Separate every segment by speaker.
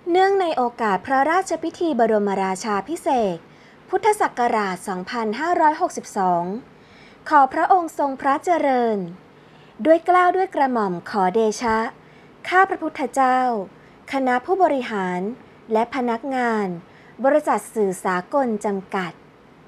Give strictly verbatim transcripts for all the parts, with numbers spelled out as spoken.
Speaker 1: เนื่องในโอกาสพระราชพิธีบรมราชาภิเษกพุทธศักราช สองพันห้าร้อยหกสิบสอง ขอพระองค์ทรงพระเจริญด้วยเกล้าด้วยกระหม่อมขอเดชะข้าพระพุทธเจ้าคณะผู้บริหารและพนักงานบริษัทสื่อสากลจำกัด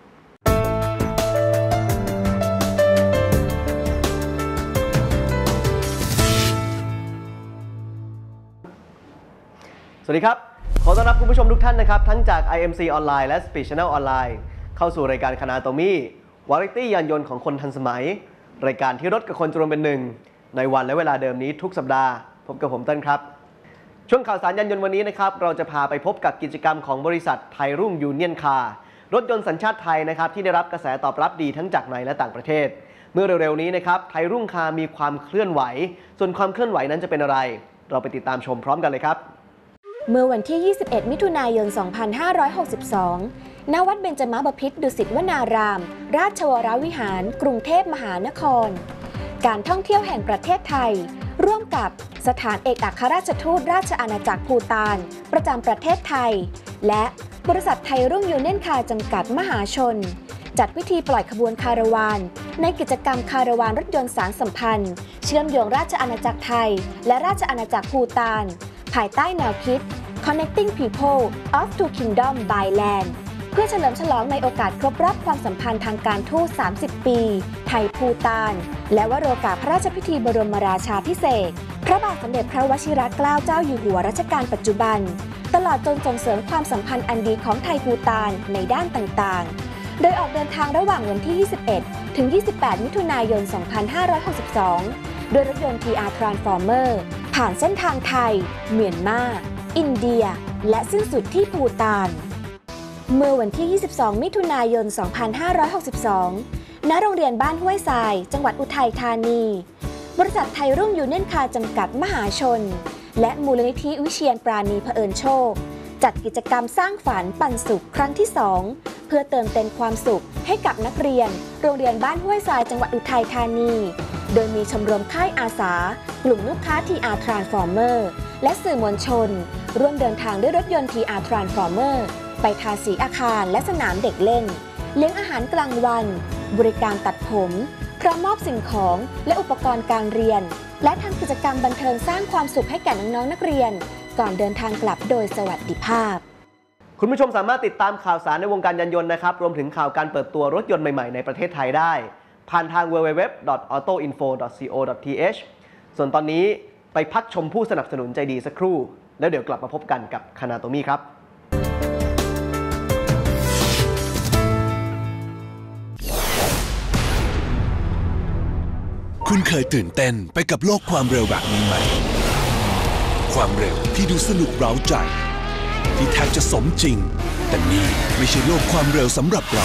Speaker 2: สวัสดีครับขอต้อนรับคุณผู้ชมทุกท่านนะครับทั้งจาก ไอ เอ็ม ซี ออนไลน์และ Speed Channel ออนไลน์เข้าสู่รายการคณาโตมี่วาไรตี้ยานยนต์ของคนทันสมัยรายการที่รถกับคนจะรวมเป็นหนึ่งในวันและเวลาเดิมนี้ทุกสัปดาห์พบกับผมเต้นครับช่วงข่าวสารยานยนต์วันนี้นะครับเราจะพาไปพบกับกิจกรรมของบริษัทไทยรุ่งยูเนียนคาร์รถยนต์สัญชาติไทยนะครับที่ได้รับกระแสตอบรับดีทั้งจากในและต่างประเทศเมื่อเร็วๆนี้นะครับไทยรุ่งคาร์มีความเคลื่อนไหวส่วนความเคลื่อนไหวนั้นจะเป็นอะไรเราไปติดตามชมพร้อมกันเลยครับ
Speaker 1: เมื่อวันที่ ยี่สิบเอ็ด มิถุนายน สองพันห้าร้อยหกสิบสอง ณ วัดเบญจมบพิตรดุสิตวนาราม ราชวรวิหาร กรุงเทพมหานคร การท่องเที่ยวแห่งประเทศไทยร่วมกับสถานเอกอัครราชทูตราชอาณาจักรภูฏานประจำประเทศไทยและบริษัทไทยรุ่งยูเนียนคาร์จำกัดมหาชนจัดพิธีปล่อยขบวนคาราวานในกิจกรรมคาราวานรถยนต์สารสัมพันธ์เชื่อมโยงราชอาณาจักรไทยและราชอาณาจักรภูฏานภายใต้แนวคิด Connecting People of Two Kingdom by Land เพื่อเฉลิมฉลองในโอกาสครบรอบความสัมพันธ์ทางการทูต สามสิบ ปี ไทยภูฏานและวโรกาสพระราชพิธีบรมราชาภิเษกพระบาทสมเด็จพระวชิรเกล้าเจ้าอยู่หัวรัชกาลปัจจุบันตลอดจนส่งเสริมความสัมพันธ์อันดีของไทยภูฏานในด้านต่างๆโดยออกเดินทางระหว่างวันที่ ยี่สิบเอ็ด ถึง ยี่สิบแปด มิถุนายน สองพันห้าร้อยหกสิบสอง โดยรถยนต์ ที อาร์ Transformer ผ่านเส้นทางไทยเมียนมาอินเดียและสิ้นสุดที่ภูฏานเมื่อวันที่ ยี่สิบสอง มิถุนายน สองพันห้าร้อยหกสิบสอง ณ โรงเรียนบ้านห้วยทราย จังหวัดอุทัยธานีบริษัทไทยรุ่งยูเนียนคาร์จำกัดมหาชนและมูลนิธิวิเชียรปราณีเผอิญโชคจัดกิจกรรมสร้างฝันปันสุขครั้งที่สองเพื่อเติมเต็มความสุขให้กับนักเรียนโรงเรียนบ้านห้วยทรายจังหวัดอุทัยธานีโดยมีชมรมค่ายอาสากลุ่มลูกค้า ที อาร์ Transformer และสื่อมวลชนร่วมเดินทางด้วยรถยนต์ ที อาร์ Transformer ไปทาสีอาคารและสนามเด็กเล่นเลี้ยงอาหารกลางวันบริการตัดผมพร้อมมอบสิ่งของและอุปกรณ์การเรียนและทำกิจกรรมบันเทิงสร้างความสุขให้แก่น้องๆนักเรียนก่อนเดินทางกลับโดยสวัสดิภาพ
Speaker 2: คุณผู้ชมสามารถติดตามข่าวสารในวงการยานยนต์นะครับรวมถึงข่าวการเปิดตัวรถยนต์ใหม่ๆในประเทศไทยได้ผ่านทาง ดับเบิลยู ดับเบิลยู ดับเบิลยู ดอท ออโต้อินโฟ ดอท ซี โอ ดอท ที เอช ส่วนตอนนี้ไปพักชมผู้สนับสนุนใจดีสักครู่แล้วเดี๋ยวกลับมาพบกันกับคณาโตมี่ครับ
Speaker 3: คุณเคยตื่นเต้นไปกับโลกความเร็วแบบนี้ไหมความเร็วที่ดูสนุกเร้าใจที่แทบจะสมจริงแต่นี่ไม่ใช่โลกความเร็วสำหรับเรา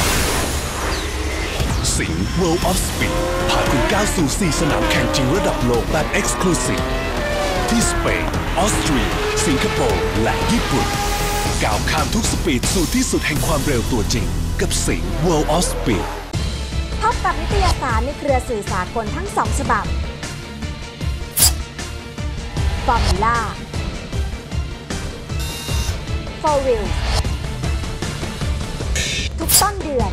Speaker 3: สิงห์ World of Speed พาคุณก้าวสู่สี่สนามแข่งจริงระดับโลกแบบ Exclusive ที่สเปนออสเตรียสิงคโปร์และญี่ปุ่นก้าวข้ามทุกสปีดสู่ที่สุดแห่งความเร็วตัวจริงกับสิงห์ World of Speed
Speaker 1: พบกับนิตยสารในเครือสื่อสากลทั้งสองฉบับ Formula Four Wheels ทุกต้นเดือน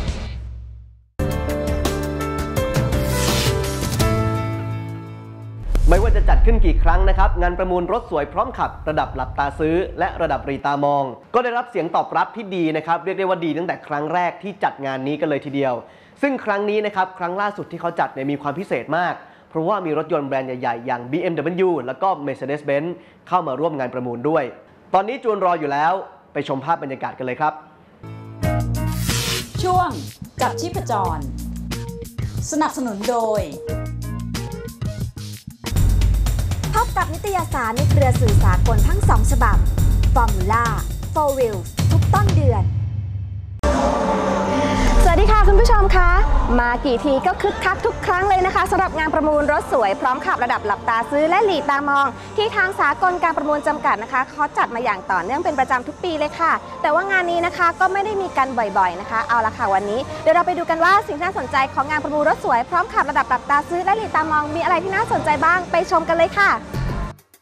Speaker 2: ไม่ว่าจะจัดขึ้นกี่ครั้งนะครับงานประมูลรถสวยพร้อมขับระดับหลับตาซื้อและระดับรีตามองก็ได้รับเสียงตอบรับที่ดีนะครับเรียกได้ว่าดีตั้งแต่ครั้งแรกที่จัดงานนี้กันเลยทีเดียวซึ่งครั้งนี้นะครับครั้งล่าสุดที่เขาจัดเนี่ยมีความพิเศษมากเพราะว่ามีรถยนต์แบรนด์ใหญ่ๆอย่าง บี เอ็ม ดับเบิลยู แล้วก็ Mercedes-Benz เข้ามาร่วมงานประมูลด้วยตอนนี้จูนรออยู่แล้วไปชมภาพบรรยากาศกันเลยครับ
Speaker 4: ช่วงจับชีพจรสนับสนุนโดย
Speaker 1: พบกับนิตยสารในเครือสื่อสากลทั้งสองฉบับ Formula Four Wheels ทุกต้นเดือนสวัสดีค่ะคุณผู้ชมคะมากี่ทีก็คึกคักทุกครั้งเลยนะคะสำหรับงานประมูลรถสวยพร้อมขับระดับหลับตาซื้อและหลีตามองที่ทางสากลการประมูลจำกัดนะคะเขาจัดมาอย่างต่อเนื่องเป็นประจำทุกปีเลยค่ะแต่ว่างานนี้นะคะก็ไม่ได้มีกันบ่อยๆนะคะเอาละค่ะวันนี้เดี๋ยวเราไปดูกันว่าสิ่งที่น่าสนใจของงานประมูลรถสวยพร้อมขับระดับหลับตาซื้อและหลีตามองมีอะไรที่น่าสนใจบ้างไปชมกันเลยค่ะ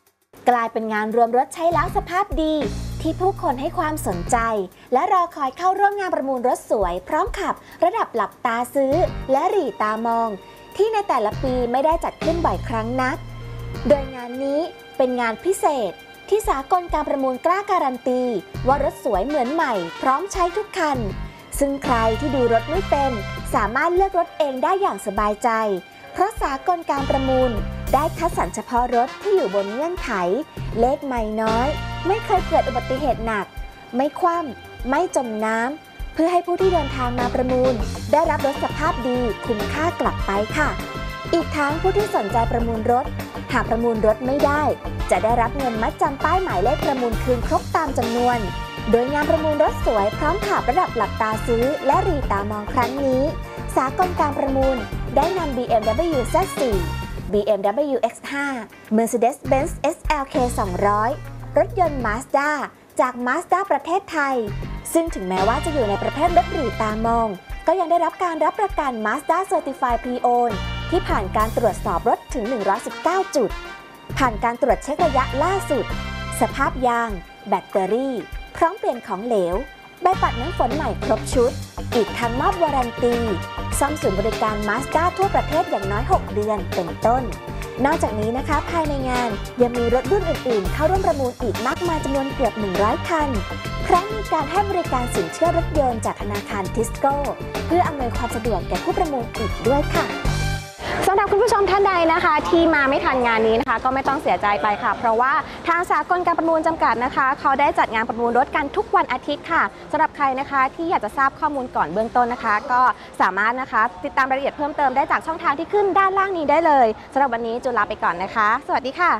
Speaker 1: กลายเป็นงานรวมรถใช้แล้วสภาพดีที่ผู้คนให้ความสนใจและรอคอยเข้าร่วมงานประมูลรถสวยพร้อมขับระดับหลับตาซื้อและหรี่ตามองที่ในแต่ละปีไม่ได้จัดขึ้นบ่อยครั้งนักโดยงานนี้เป็นงานพิเศษที่สากลการประมูลกล้าการันตีว่ารถสวยเหมือนใหม่พร้อมใช้ทุกคันซึ่งใครที่ดูรถไม่เป็นสามารถเลือกรถเองได้อย่างสบายใจเพราะสากลการประมูลได้คัดสรรเฉพาะรถที่อยู่บนเงื่อนไขเลขไม่น้อยไม่เคยเกิดอุบัติเหตุหนักไม่คว่ำไม่จมน้ำเพื่อให้ผู้ที่เดินทางมาประมูลได้รับรถสภาพดีคุ้มค่ากลับไปค่ะอีกทั้งผู้ที่สนใจประมูลรถหากประมูลรถไม่ได้จะได้รับเงินมัดจำป้ายหมายเลขประมูลคืนครบตามจำนวนโดยงานประมูลรถสวยพร้อมขับระดับหลับตาซื้อและหรี่ตามองครั้งนี้สากลการประมูลได้นำ บี เอ็ม ดับเบิลยู แซด โฟร์ บี เอ็ม ดับเบิลยู เอ็กซ์ ไฟว์ Mercedes-Benz เอส แอล เค สองร้อย รถยนต์ Mazda จาก Mazda ประเทศไทยซึ่งถึงแม้ว่าจะอยู่ในประเภทรถหรี่ตามองก็ยังได้รับการรับประกัน Mazda Certified Pre-Owned ที่ผ่านการตรวจสอบรถถึงหนึ่งร้อยสิบเก้าจุดผ่านการตรวจเช็คระยะล่าสุดสภาพยางแบตเตอรี่พร้อมเปลี่ยนของเหลวใบปัดน้ำฝนใหม่ครบชุดอีกทั้งมอบวารันตีซ่อมศูนย์บริการ Mazda ทั่วประเทศอย่างน้อยหกเดือนเป็นต้นนอกจากนี้นะคะภายในงานยังมีรถรุ่นอื่นๆเข้าร่วมประมูลอีกมากมายจำนวนเกือบหนึ่งร้อยคันพร้อมมีการให้บริการสินเชื่อรถยนต์จากธนาคารทิสโก้เพื่ออำนวยความสะดวกแก่ผู้ประมูลอีกด้วยค่ะสำหรับคุณผู้ชมท่านใดนะคะที่มาไม่ทันงานนี้นะคะก็ไม่ต้องเสียใจไปค่ะเพราะว่าทางสากลการประมูลจำกัดนะคะเขาได้จัดงานประมูลรถกันทุกวันอาทิตย์ค่ะสำหรับใครนะคะที่อยากจะทราบข้อมูลก่อนเบื้องต้นนะคะก็สามารถนะคะติดตามรายละเอียดเพิ่มเติมได้จากช่องทางที่ขึ้นด้านล่างนี้ได้เลยสำหรับวันนี้จุลาไปก่อนนะคะสวัสดีค่ะ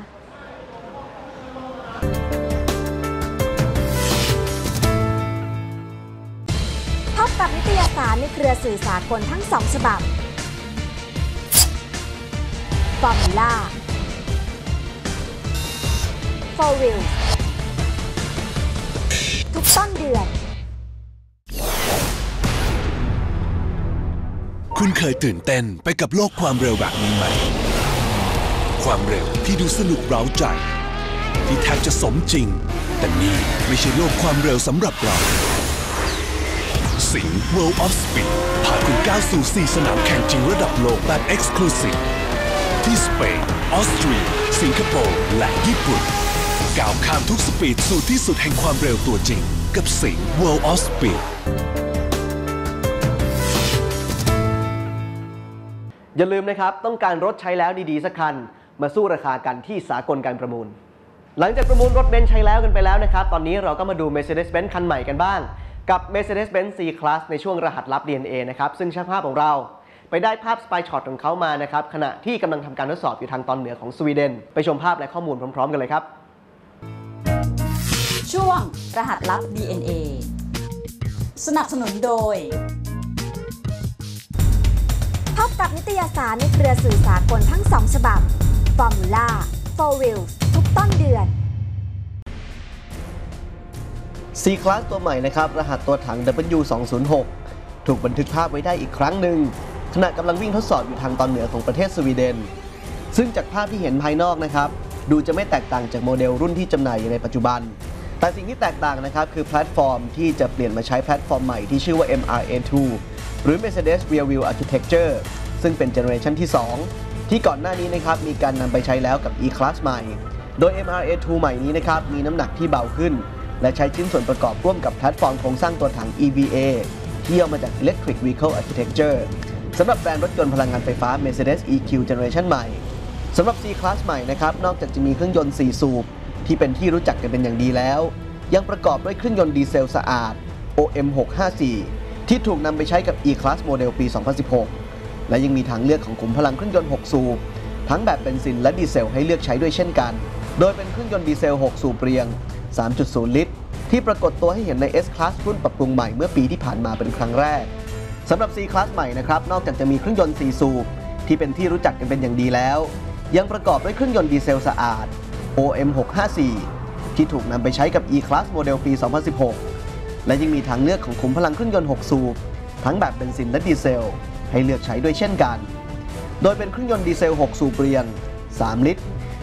Speaker 1: พบกับนิตยสารในเครือสื่อสากลทั้งสองฉบับฟอร์มูล่า โฟร์ วีล ทุกต้นเดือน
Speaker 3: คุณเคยตื่นเต้นไปกับโลกความเร็วแบบนี้ไหมความเร็วที่ดูสนุกเร้าใจที่แทบจะสมจริงแต่นี่ไม่ใช่โลกความเร็วสำหรับเราสิงห์ World of Speed พาคุณก้าวสู่สี่สนามแข่งจริงระดับโลกแบบ Exclusiveที่สเปนออสเตรียสิงคโปร์และญี่ปุ่นก้าวข้ามทุกสปีดสู่ที่สุดแห่งความเร็วตัวจริงกับสิงห์ World of Speed
Speaker 2: อย่าลืมนะครับต้องการรถใช้แล้วดีๆสักคันมาสู้ราคากันที่สากลการประมูลหลังจากประมูลรถเบนซ์ใช้แล้วกันไปแล้วนะครับตอนนี้เราก็มาดู Mercedes-Benz คันใหม่กันบ้างกับ Mercedes-Benz C-Class ในช่วงรหัสลับ ดี เอ็น เอ นะครับซึ่งช่างภาพของเราไปได้ภาพสปายช็อตของเขามานะครับขณะที่กำลังทำการทดสอบอยู่ทางตอนเหนือของสวีเดนไปชมภาพและข้อมูลพร้อมๆกันเลยครับ
Speaker 4: ช่วงรหัสลับ ดี เอ็น เอ สนับสนุนโดย
Speaker 1: พบกับนิตยสารในเครือสื่อสากลทั้งสองฉบับฟอร์มูล่า โฟร์ วีล ทุกต้นเดือน
Speaker 2: C-Class ตัวใหม่นะครับรหัสตัวถัง ดับเบิลยู สองศูนย์หก ถูกบันทึกภาพไว้ได้อีกครั้งหนึ่งขณะกำลังวิ่งทดสอบอยู่ทางตอนเหนือของประเทศสวีเดนซึ่งจากภาพที่เห็นภายนอกนะครับดูจะไม่แตกต่างจากโมเดลรุ่นที่จำหน่ายอยู่ในปัจจุบันแต่สิ่งที่แตกต่างนะครับคือแพลตฟอร์มที่จะเปลี่ยนมาใช้แพลตฟอร์มใหม่ที่ชื่อว่า เอ็ม อาร์ เอ ทู หรือ Mercedes Rear Wheel Architecture ซึ่งเป็นเจเนอเรชันที่สองที่ก่อนหน้านี้นะครับมีการนำไปใช้แล้วกับ E-Class ใหม่โดย เอ็ม อาร์ เอ ทู ใหม่นี้นะครับมีน้ำหนักที่เบาขึ้นและใช้ชิ้นส่วนประกอบร่วมกับแพลตฟอร์มโครงสร้างตัวถัง อี วี เอ ที่ย่อมาจาก Electric Vehicle Architecture สำหรับแบรนด์รถยนต์พลังงานไฟฟ้า Mercedes อี คิว Generation ใหม่สำหรับ C-Class ใหม่นะครับนอกจากจะมีเครื่องยนต์สี่สูบที่เป็นที่รู้จักกันเป็นอย่างดีแล้วยังประกอบด้วยเครื่องยนต์ดีเซลสะอาด โอ เอ็ม หกห้าสี่ ที่ถูกนำไปใช้กับ E-Class โมเดลปี สองพันสิบหก และยังมีทางเลือกของขุมพลังเครื่องยนต์หกสูบทั้งแบบเบนซินและดีเซลให้เลือกใช้ด้วยเช่นกันโดยเป็นเครื่องยนต์ดีเซลหกสูบเรียง สามจุดศูนย์ ลิตรที่ปรากฏตัวให้เห็นใน S-Class รุ่นปรับปรุงใหม่เมื่อปีที่ผ่านมาเป็นครั้งแรกสำหรับ C-Class ใหม่นะครับนอกจากจะมีเครื่องยนต์สี่สูบที่เป็นที่รู้จักกันเป็นอย่างดีแล้วยังประกอบด้วยเครื่องยนต์ดีเซลสะอาด โอ เอ็ม หกห้าสี่ ที่ถูกนำไปใช้กับ E-Class โมเดลปี สองพันสิบหก และยังมีทางเลือกของขุมพลังเครื่องยนต์หกสูบทั้งแบบเบนซินและดีเซลให้เลือกใช้ด้วยเช่นกันโดยเป็นเครื่องยนต์ดีเซลหกสูบเรียง สาม ลิตร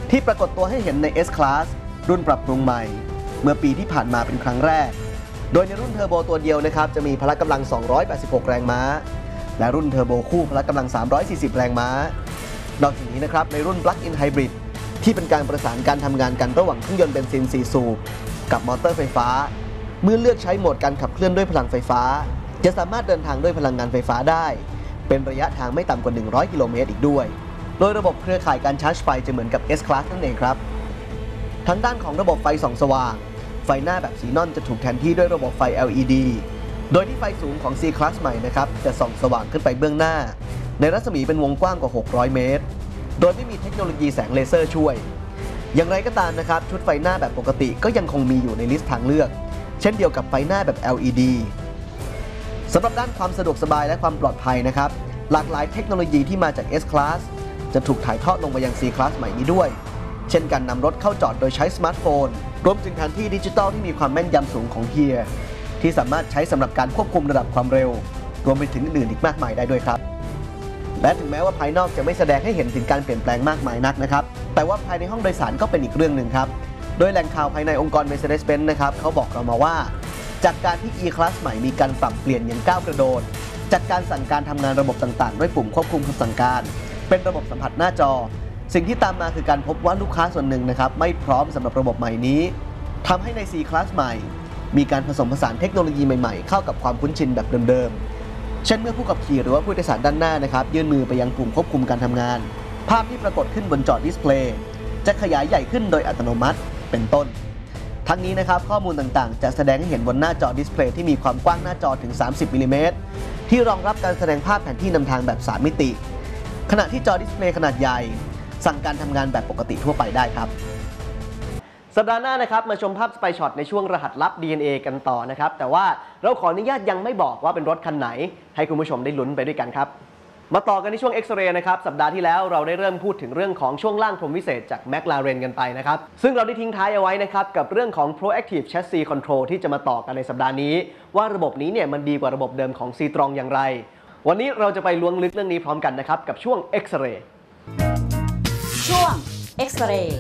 Speaker 2: ที่ปรากฏตัวให้เห็นใน S-Class รุ่นปรับปรุงใหม่เมื่อปีที่ผ่านมาเป็นครั้งแรกโดยในรุ่นเทอร์โบตัวเดียวนะครับจะมีพละกำลังสองร้อยแปดสิบหกแรงม้าและรุ่นเทอร์โบคู่พละกำลังสามร้อยสี่สิบแรงม้านอกจากนี้นะครับในรุ่น Plug-in Hybrid ที่เป็นการประสานการทำงานกันระหว่างเครื่องยนต์เบนซินสี่สูบกับมอเตอร์ไฟฟ้าเมื่อเลือกใช้โหมดการขับเคลื่อนด้วยพลังไฟฟ้าจะสามารถเดินทางด้วยพลังงานไฟฟ้าได้เป็นระยะทางไม่ต่ำกว่าหนึ่งร้อยกิโลเมตรอีกด้วยโดยระบบเครือข่ายการชาร์จไฟจะเหมือนกับ S-Class นั่นเองครับทั้งด้านของระบบไฟส่องสว่างไฟหน้าแบบสีนอนจะถูกแทนที่ด้วยระบบไฟ แอล อี ดี โดยที่ไฟสูงของ C-Class ใหม่นะครับจะส่องสว่างขึ้นไปเบื้องหน้าในรัศมีเป็นวงกว้างกว่าหกร้อยเมตรโดยไม่มีเทคโนโลยีแสงเลเซอร์ช่วยอย่างไรก็ตามนะครับชุดไฟหน้าแบบปกติก็ยังคงมีอยู่ในลิสต์ทางเลือกเช่นเดียวกับไฟหน้าแบบ แอล อี ดี สำหรับด้านความสะดวกสบายและความปลอดภัยนะครับหลากหลายเทคโนโลยีที่มาจาก S-Class จะถูกถ่ายทอดลงมายัง C-Class ใหม่นี้ด้วยเช่นการนำรถเข้าจอดโดยใช้สมาร์ทโฟนรวมถึงแผนที่ดิจิทัลที่มีความแม่นยำสูงของ Here ที่สามารถใช้สำหรับการควบคุมระดับความเร็วรวมไปถึงอื่นๆอีกมากมายได้ด้วยครับและถึงแม้ว่าภายนอกจะไม่แสดงให้เห็นถึงการเปลี่ยนแปลงมากมายนักนะครับแต่ว่าภายในห้องโดยสารก็เป็นอีกเรื่องหนึ่งครับโดยแหล่งข่าวภายในองค์กร Mercedes-Benz นะครับเขาบอกเรามาว่าจากการที่ E-Class ใหม่มีการปรับเปลี่ยนอย่างก้าวกระโดดจากการสั่งการทำงานระบบต่างๆด้วยปุ่มควบคุมคำสั่งการเป็นระบบสัมผัสหน้าจอสิ่งที่ตามมาคือการพบว่าลูกค้าส่วนหนึ่งนะครับไม่พร้อมสำหรับระบบใหม่นี้ทำให้ใน C-Class ใหม่มีการผสมผสานเทคโนโลยีใหม่ๆเข้ากับความคุ้นชินแบบเดิมๆเช่นเมื่อผู้ขับขี่หรือว่าผู้โดยสารด้านหน้านะครับยื่นมือไปยังปุ่มควบคุมการทำงานภาพที่ปรากฏขึ้นบนจอดิสเพลย์จะขยายใหญ่ขึ้นโดยอัตโนมัติเป็นต้นทั้งนี้นะครับข้อมูลต่างๆจะแสดงให้เห็นบนหน้าจอดิสเพลย์ที่มีความกว้างหน้าจอถึงสามสิบมิลลิเมตรที่รองรับการแสดงภาพแผนที่นำทางแบบสามมิติขณะที่จอดิสเพลย์ขนาดใหญ่สั่งการทำงานแบบปกติทั่วไปได้ครับสัปดาห์หน้านะครับมาชมภาพสไปช็อตในช่วงรหัสลับ ดี เอ็น เอ กันต่อนะครับแต่ว่าเราขออนุญาตยังไม่บอกว่าเป็นรถคันไหนให้คุณผู้ชมได้ลุ้นไปด้วยกันครับมาต่อกันในช่วงเอ็กซเรย์นะครับสัปดาห์ที่แล้วเราได้เริ่มพูดถึงเรื่องของช่วงล่างพรหมวิเศษจาก McLaren กันไปนะครับซึ่งเราได้ทิ้งท้ายเอาไว้นะครับกับเรื่องของ Proactive Chassis Control ที่จะมาต่อกันในสัปดาห์นี้ว่าระบบนี้เนี่ยมันดีกว่าระบบเดิมของ C-Tron อย่างไรวันนี้เราจะไปล้วงลึกเรื่องนี้พร้อมกันนะครับกับช่วงเอ็กซเรย์
Speaker 4: ช่วงเอ็กซเรย์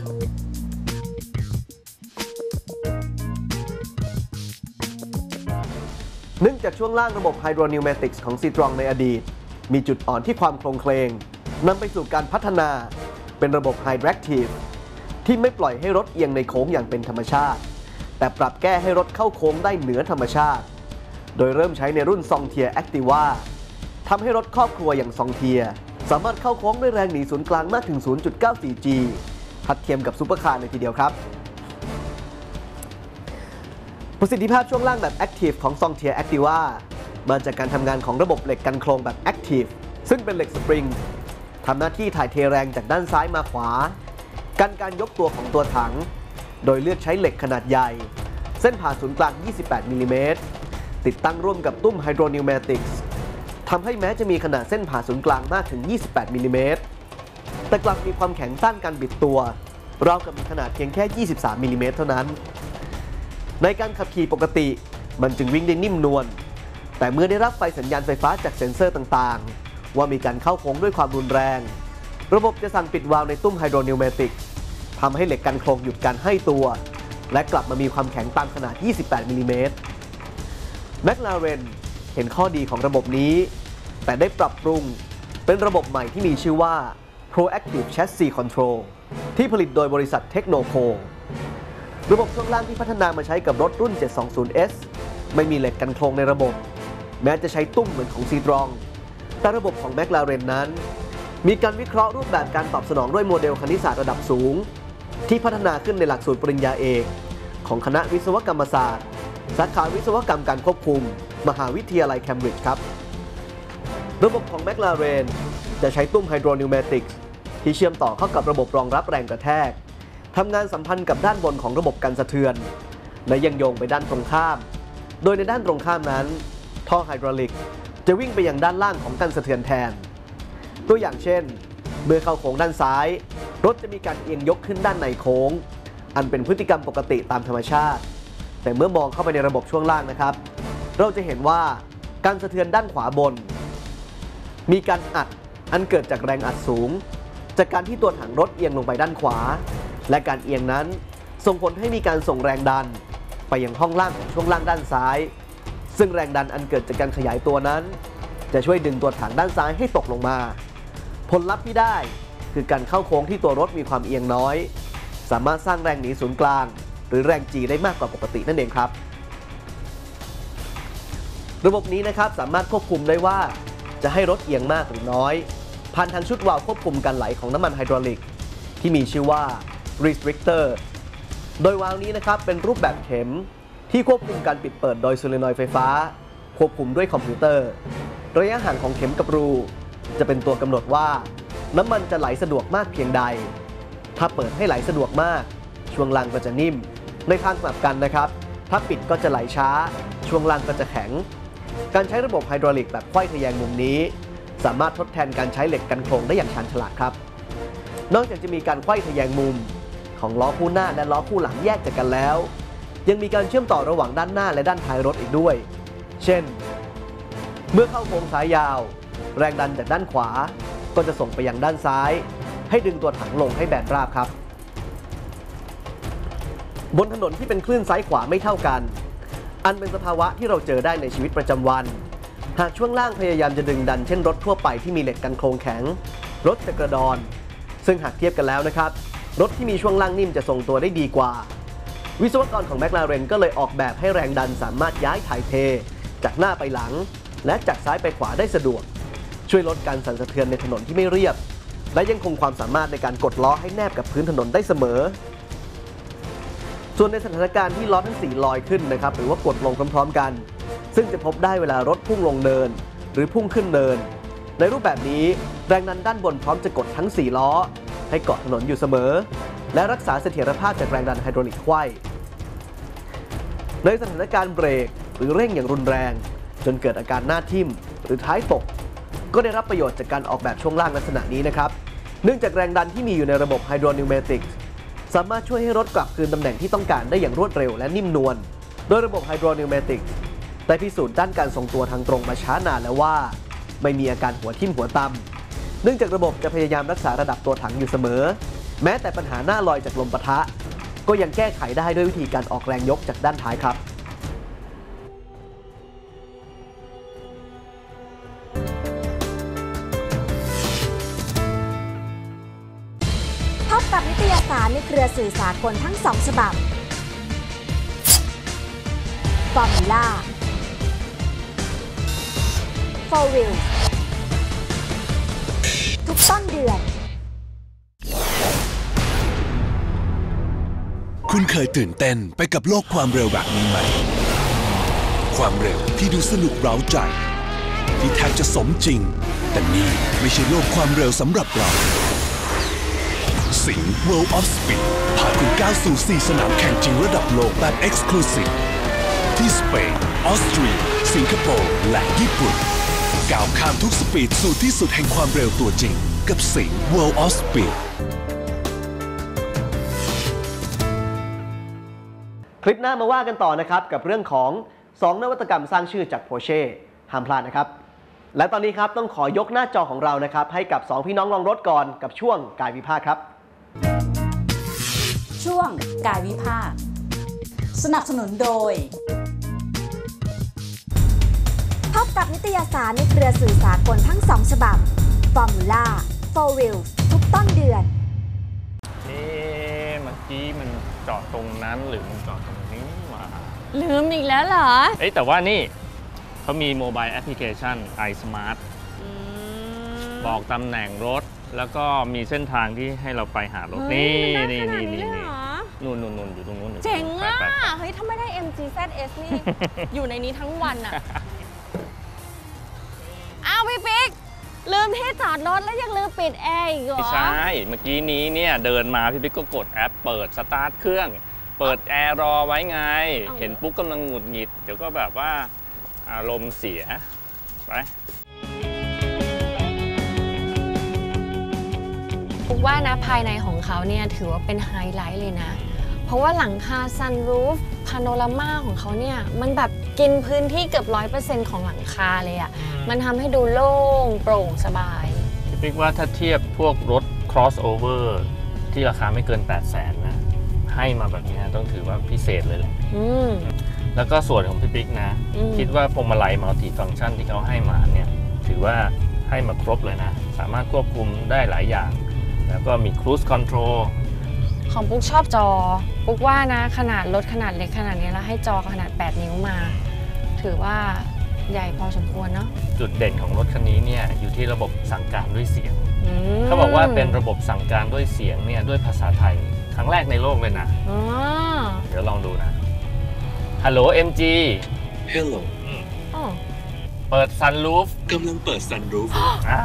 Speaker 2: เนื่องจากช่วงล่างระบบ Hydro-Pneumatics ของ C-Tron ในอดีตมีจุดอ่อนที่ความโครงเคลงนำไปสู่การพัฒนาเป็นระบบ Hydractive ที่ไม่ปล่อยให้รถเอียงในโค้งอย่างเป็นธรรมชาติแต่ปรับแก้ให้รถเข้าโค้งได้เหนือธรรมชาติโดยเริ่มใช้ในรุ่น Songtier Activa ทำให้รถครอบครัวอย่าง Songtier สามารถเข้าโค้งด้วยแรงหนีศูนย์กลางมากถึง ศูนย์จุดเก้าสี่ จี ทัดเทียมกับซุปเปอร์คาร์ในทีเดียวครับประสิทธิภาพช่วงล่างแบบ Active ของ Songtier Activa มาจากการทำงานของระบบเหล็กกันโครงแบบ Active ซึ่งเป็นเหล็กสปริงทำหน้าที่ถ่ายเทแรงจากด้านซ้ายมาขวากันการยกตัวของตัวถังโดยเลือกใช้เหล็กขนาดใหญ่เส้นผ่าศูนย์กลางยี่สิบแปดมิลลิเมตรติดตั้งร่วมกับตุ้ม Hydro-Pneumatics ทำให้แม้จะมีขนาดเส้นผ่าศูนย์กลางมากถึงยี่สิบแปดมิลลิเมตรแต่กลับมีความแข็งต้านการบิดตัวราวกับมีขนาดเพียงแค่ยี่สิบสามมิลลิเมตรเท่านั้นในการขับขี่ปกติมันจึงวิ่งได้นิ่มนวลแต่เมื่อได้รับไฟสัญญาณไฟฟ้าจากเซ็นเซอร์ต่างๆว่ามีการเข้าโค้งด้วยความรุนแรงระบบจะสั่งปิดวาล์วในตุ้ม Hydro-Pneumatics ทำให้เหล็กกันโครงหยุดการให้ตัวและกลับมามีความแข็งตามขนาดยี่สิบแปดมิลลิเมตร McLaren เห็นข้อดีของระบบนี้แต่ได้ปรับปรุงเป็นระบบใหม่ที่มีชื่อว่า Proactive Chassis Control ที่ผลิตโดยบริษัท Technoco ระบบช่วงล่างที่พัฒนามาใช้กับรถรุ่น เจ็ดสองศูนย์ เอส ไม่มีเหล็กกันโครงในระบบแม้จะใช้ตุ้มเหมือนของ C-Tron แต่ระบบของ McLaren นั้นมีการวิเคราะห์รูปแบบการตอบสนองด้วยโมเดลคณิตศาสตร์ระดับสูงที่พัฒนาขึ้นในหลักสูตรปริญญาเอกของคณะวิศวกรรมศาสตร์สาขาวิศวกรรมการควบคุมมหาวิทยาลัยเคมบริดจ์ครับระบบของ McLaren จะใช้ตุ้ม Hydro-Pneumatics ที่เชื่อมต่อเข้ากับระบบรองรับแรงกระแทกทำงานสัมพันธ์กับด้านบนของระบบกันสะเทือนและยังโยงไปด้านตรงข้ามโดยในด้านตรงข้ามนั้นท่อไฮดรอลิกจะวิ่งไปยังด้านล่างของกันสะเทือนแทนตัวอย่างเช่นเมื่อเข้าโค้งด้านซ้ายรถจะมีการเอียงยกขึ้นด้านในโค้งอันเป็นพฤติกรรมปกติตามธรรมชาติแต่เมื่อมองเข้าไปในระบบช่วงล่างนะครับเราจะเห็นว่าการสะเทือนด้านขวาบนมีการอัดอันเกิดจากแรงอัดสูงจากการที่ตัวถังรถเอียงลงไปด้านขวาและการเอียงนั้นส่งผลให้มีการส่งแรงดันไปยังห้องล่างของช่วงล่างด้านซ้ายซึ่งแรงดันอันเกิดจากการขยายตัวนั้นจะช่วยดึงตัวถังด้านซ้ายให้ตกลงมาผลลัพธ์ที่ได้คือการเข้าโค้งที่ตัวรถมีความเอียงน้อยสามารถสร้างแรงหนีศูนย์กลางหรือแรง G ได้มากกว่าปกตินั่นเองครับระบบนี้นะครับสามารถควบคุมได้ว่าจะให้รถเอียงมากหรือน้อยผ่านทางชุดวาล์วควบคุมการไหลของน้ำมันไฮดรอลิกที่มีชื่อว่า Restrictor โดยวาล์วนี้นะครับเป็นรูปแบบเข็มที่ควบคุมการปิดเปิดโดยโซเลนอยด์ไฟฟ้าควบคุมด้วยคอมพิวเตอร์ระยะห่างของเข็มกับรูจะเป็นตัวกำหนดว่าน้ำมันจะไหลสะดวกมากเพียงใดถ้าเปิดให้ไหลสะดวกมากช่วงล่างก็จะนิ่มในทางกลับกันนะครับถ้าปิดก็จะไหลช้าช่วงล่างก็จะแข็งการใช้ระบบไฮดรอลิกแบบไขว้ทะแยงมุมนี้สามารถทดแทนการใช้เหล็กกันโครงได้อย่างชาญฉลาดครับนอกจากจะมีการไขว้ทะแยงมุมของล้อคู่หน้าและล้อคู่หลังแยกจากกันแล้วยังมีการเชื่อมต่อระหว่างด้านหน้าและด้านท้ายรถอีกด้วยเช่นเมื่อเข้าโค้งซ้ายยาวแรงดันจากด้านขวาก็จะส่งไปยังด้านซ้ายให้ดึงตัวถังลงให้แบนราบครับบนถนนที่เป็นคลื่นซ้ายขวาไม่เท่ากันอันเป็นสภาวะที่เราเจอได้ในชีวิตประจำวันหากช่วงล่างพยายามจะดึงดันเช่นรถทั่วไปที่มีเหล็กกันโครงแข็งรถจะกระดอนซึ่งหากเทียบกันแล้วนะครับรถที่มีช่วงล่างนิ่มจะทรงตัวได้ดีกว่าวิศวกรของแมคลาเรนก็เลยออกแบบให้แรงดันสามารถย้ายถ่ายเทจากหน้าไปหลังและจากซ้ายไปขวาได้สะดวกช่วยลดการสั่นสะเทือนในถนนที่ไม่เรียบและยังคงความสามารถในการกดล้อให้แนบกับพื้นถนนได้เสมอส่วนในสถานการณ์ที่ล้อทั้งสี่ลอยขึ้นนะครับหรือว่ากดลงพร้อมๆกันซึ่งจะพบได้เวลารถพุ่งลงเนินหรือพุ่งขึ้นเนินในรูปแบบนี้แรงดันด้านบนพร้อมจะกดทั้งสี่ล้อให้เกาะถนนอยู่เสมอและรักษาเสถียรภาพจากแรงดันไฮดรอลิกไขว้ในสถานการณ์เบรกหรือเร่งอย่างรุนแรงจนเกิดอาการหน้าทิ่มหรือท้ายตกก็ได้รับประโยชน์จากการออกแบบช่วงล่างลักษณะนี้นะครับเนื่องจากแรงดันที่มีอยู่ในระบบไฮดรอนิวเมติกสามารถช่วยให้รถกลับคืนตำแหน่งที่ต้องการได้อย่างรวดเร็วและนิ่มนวลโดยระบบไฮดรอนิวเมติกได้พิสูจน์ด้านการทรงตัวทางตรงมาช้านานแล้วว่าไม่มีอาการหัวทิ่มหัวต่ำเนื่องจากระบบจะพยายามรักษาระดับตัวถังอยู่เสมอแม้แต่ปัญหาหน้าลอยจากลมปะทะก็ยังแก้ไขได้ด้วยวิธีการออกแรงยกจากด้านท้ายครับ
Speaker 1: พบกับนิตยสารในเครือสื่อสากลทั้งสองฉบับ Formula โฟร์ Wheels ทุกต้นเดือน
Speaker 3: คุณเคยตื่นเต้นไปกับโลกความเร็วแบบนี้ไหมความเร็วที่ดูสนุกเร้าใจที่แทบจะสมจริงแต่นี่ไม่ใช่โลกความเร็วสำหรับเราสิงห์ World of Speed พาคุณก้าวสู่สี่สนามแข่งจริงระดับโลกแบบ Exclusive ที่สเปนออสเตรียสิงคโปร์และญี่ปุ่นก้าวข้ามทุกสปีดสู่ที่สุดแห่งความเร็วตัวจริงกับสิงห์ World of Speed
Speaker 2: คลิปหน้ามาว่ากันต่อนะครับกับเรื่องของสองนวัตกรรมสร้างชื่อจาก Porsche ห้ามพลาดนะครับและตอนนี้ครับต้องขอยกหน้าจอของเรานะครับให้กับสองพี่น้องลองรถก่อนกับช่วงกายวิภาคครับ
Speaker 4: ช่วงกายวิภาคสนับสนุนโดย
Speaker 1: พบกับนิตยสารในเครือสื่อสากลทั้งสองฉบับ Formula โฟร์ Wheels ทุกต้นเดือน
Speaker 5: เอ๊ะเมื่อกี้มันจอดตรงนั้นหรือมันจอดตรงนี้มา
Speaker 6: ลืมอีกแล้วเหรอ
Speaker 5: เอ้ยแต่ว่านี่เขามีโมบายแอปพลิเคชัน iSmart บอกตำแหน่งรถแล้วก็มีเส้นทางที่ให้เราไปหารถนี่นี่นี่นี่นู่นนู่นนู่นอยู่ตรงนู้น
Speaker 6: เจ๋งอ่ะเฮ้ยถ้าไม่ได้ เอ็ม จี แซด เอส นี่ อยู่ในนี้ทั้งวันอ่ะอ้าวพี่ปิ๊กลืมที่จอดรถแล้วยังลืมปิดแอร์อีกเหรอ
Speaker 5: ไม่ใช่เมื่อกี้นี้เนี่ยเดินมาพี่ปิ๊กก็กดแอปเปิดสตาร์ทเครื่องเปิดแอร์รอไว้ไงเห็นปุ๊กกำลังหงุดหงิดเดี๋ยวก็แบบว่าอารมณ์เสียไป
Speaker 6: ปุ๊กว่านะภายในของเขาเนี่ยถือว่าเป็นไฮไลท์เลยนะเพราะว่าหลังคาซันรูฟพาโนรามาของเขาเนี่ยมันแบบกินพื้นที่เกือบร้อยเปอร์เซ็นต์ของหลังคาเลยอ่ะมันทำให้ดูโล่งโปร่งสบาย
Speaker 5: พี่ปิ๊กว่าถ้าเทียบพวกรถ crossover ที่ที่ราคาไม่เกิน แปดแสน นะให้มาแบบนี้ต้องถือว่าพิเศษเลยแหละแล้วก็ส่วนของพี่ปิ๊กนะคิดว่าพวงมาลัยมัลติฟังก์ชันที่เขาให้มาเนี่ยถือว่าให้มาครบเลยนะสามารถควบคุมได้หลายอย่างแล้วก็มี Cruise Control
Speaker 6: ของปุ๊กชอบจอปุ๊กว่านะขนาดรถขนาดเล็กขนาดนี้แล้วให้จอขนาดแปดนิ้วมาถือว่าใหญ่พอสมควรเนาะ
Speaker 5: จุดเด่นของรถคันนี้เนี่ยอยู่ที่ระบบสั่งการด้วยเสียงเขาบอกว่าเป็นระบบสั่งการด้วยเสียงเนี่ยด้วยภาษาไทยครั้งแรกในโลกเลยนะเดี๋ยวลองดูนะ ฮัลโหล เอ็ม จี
Speaker 3: Hello
Speaker 5: เปิด Sunroof
Speaker 3: กำลังเปิด Sunroof
Speaker 5: อ่า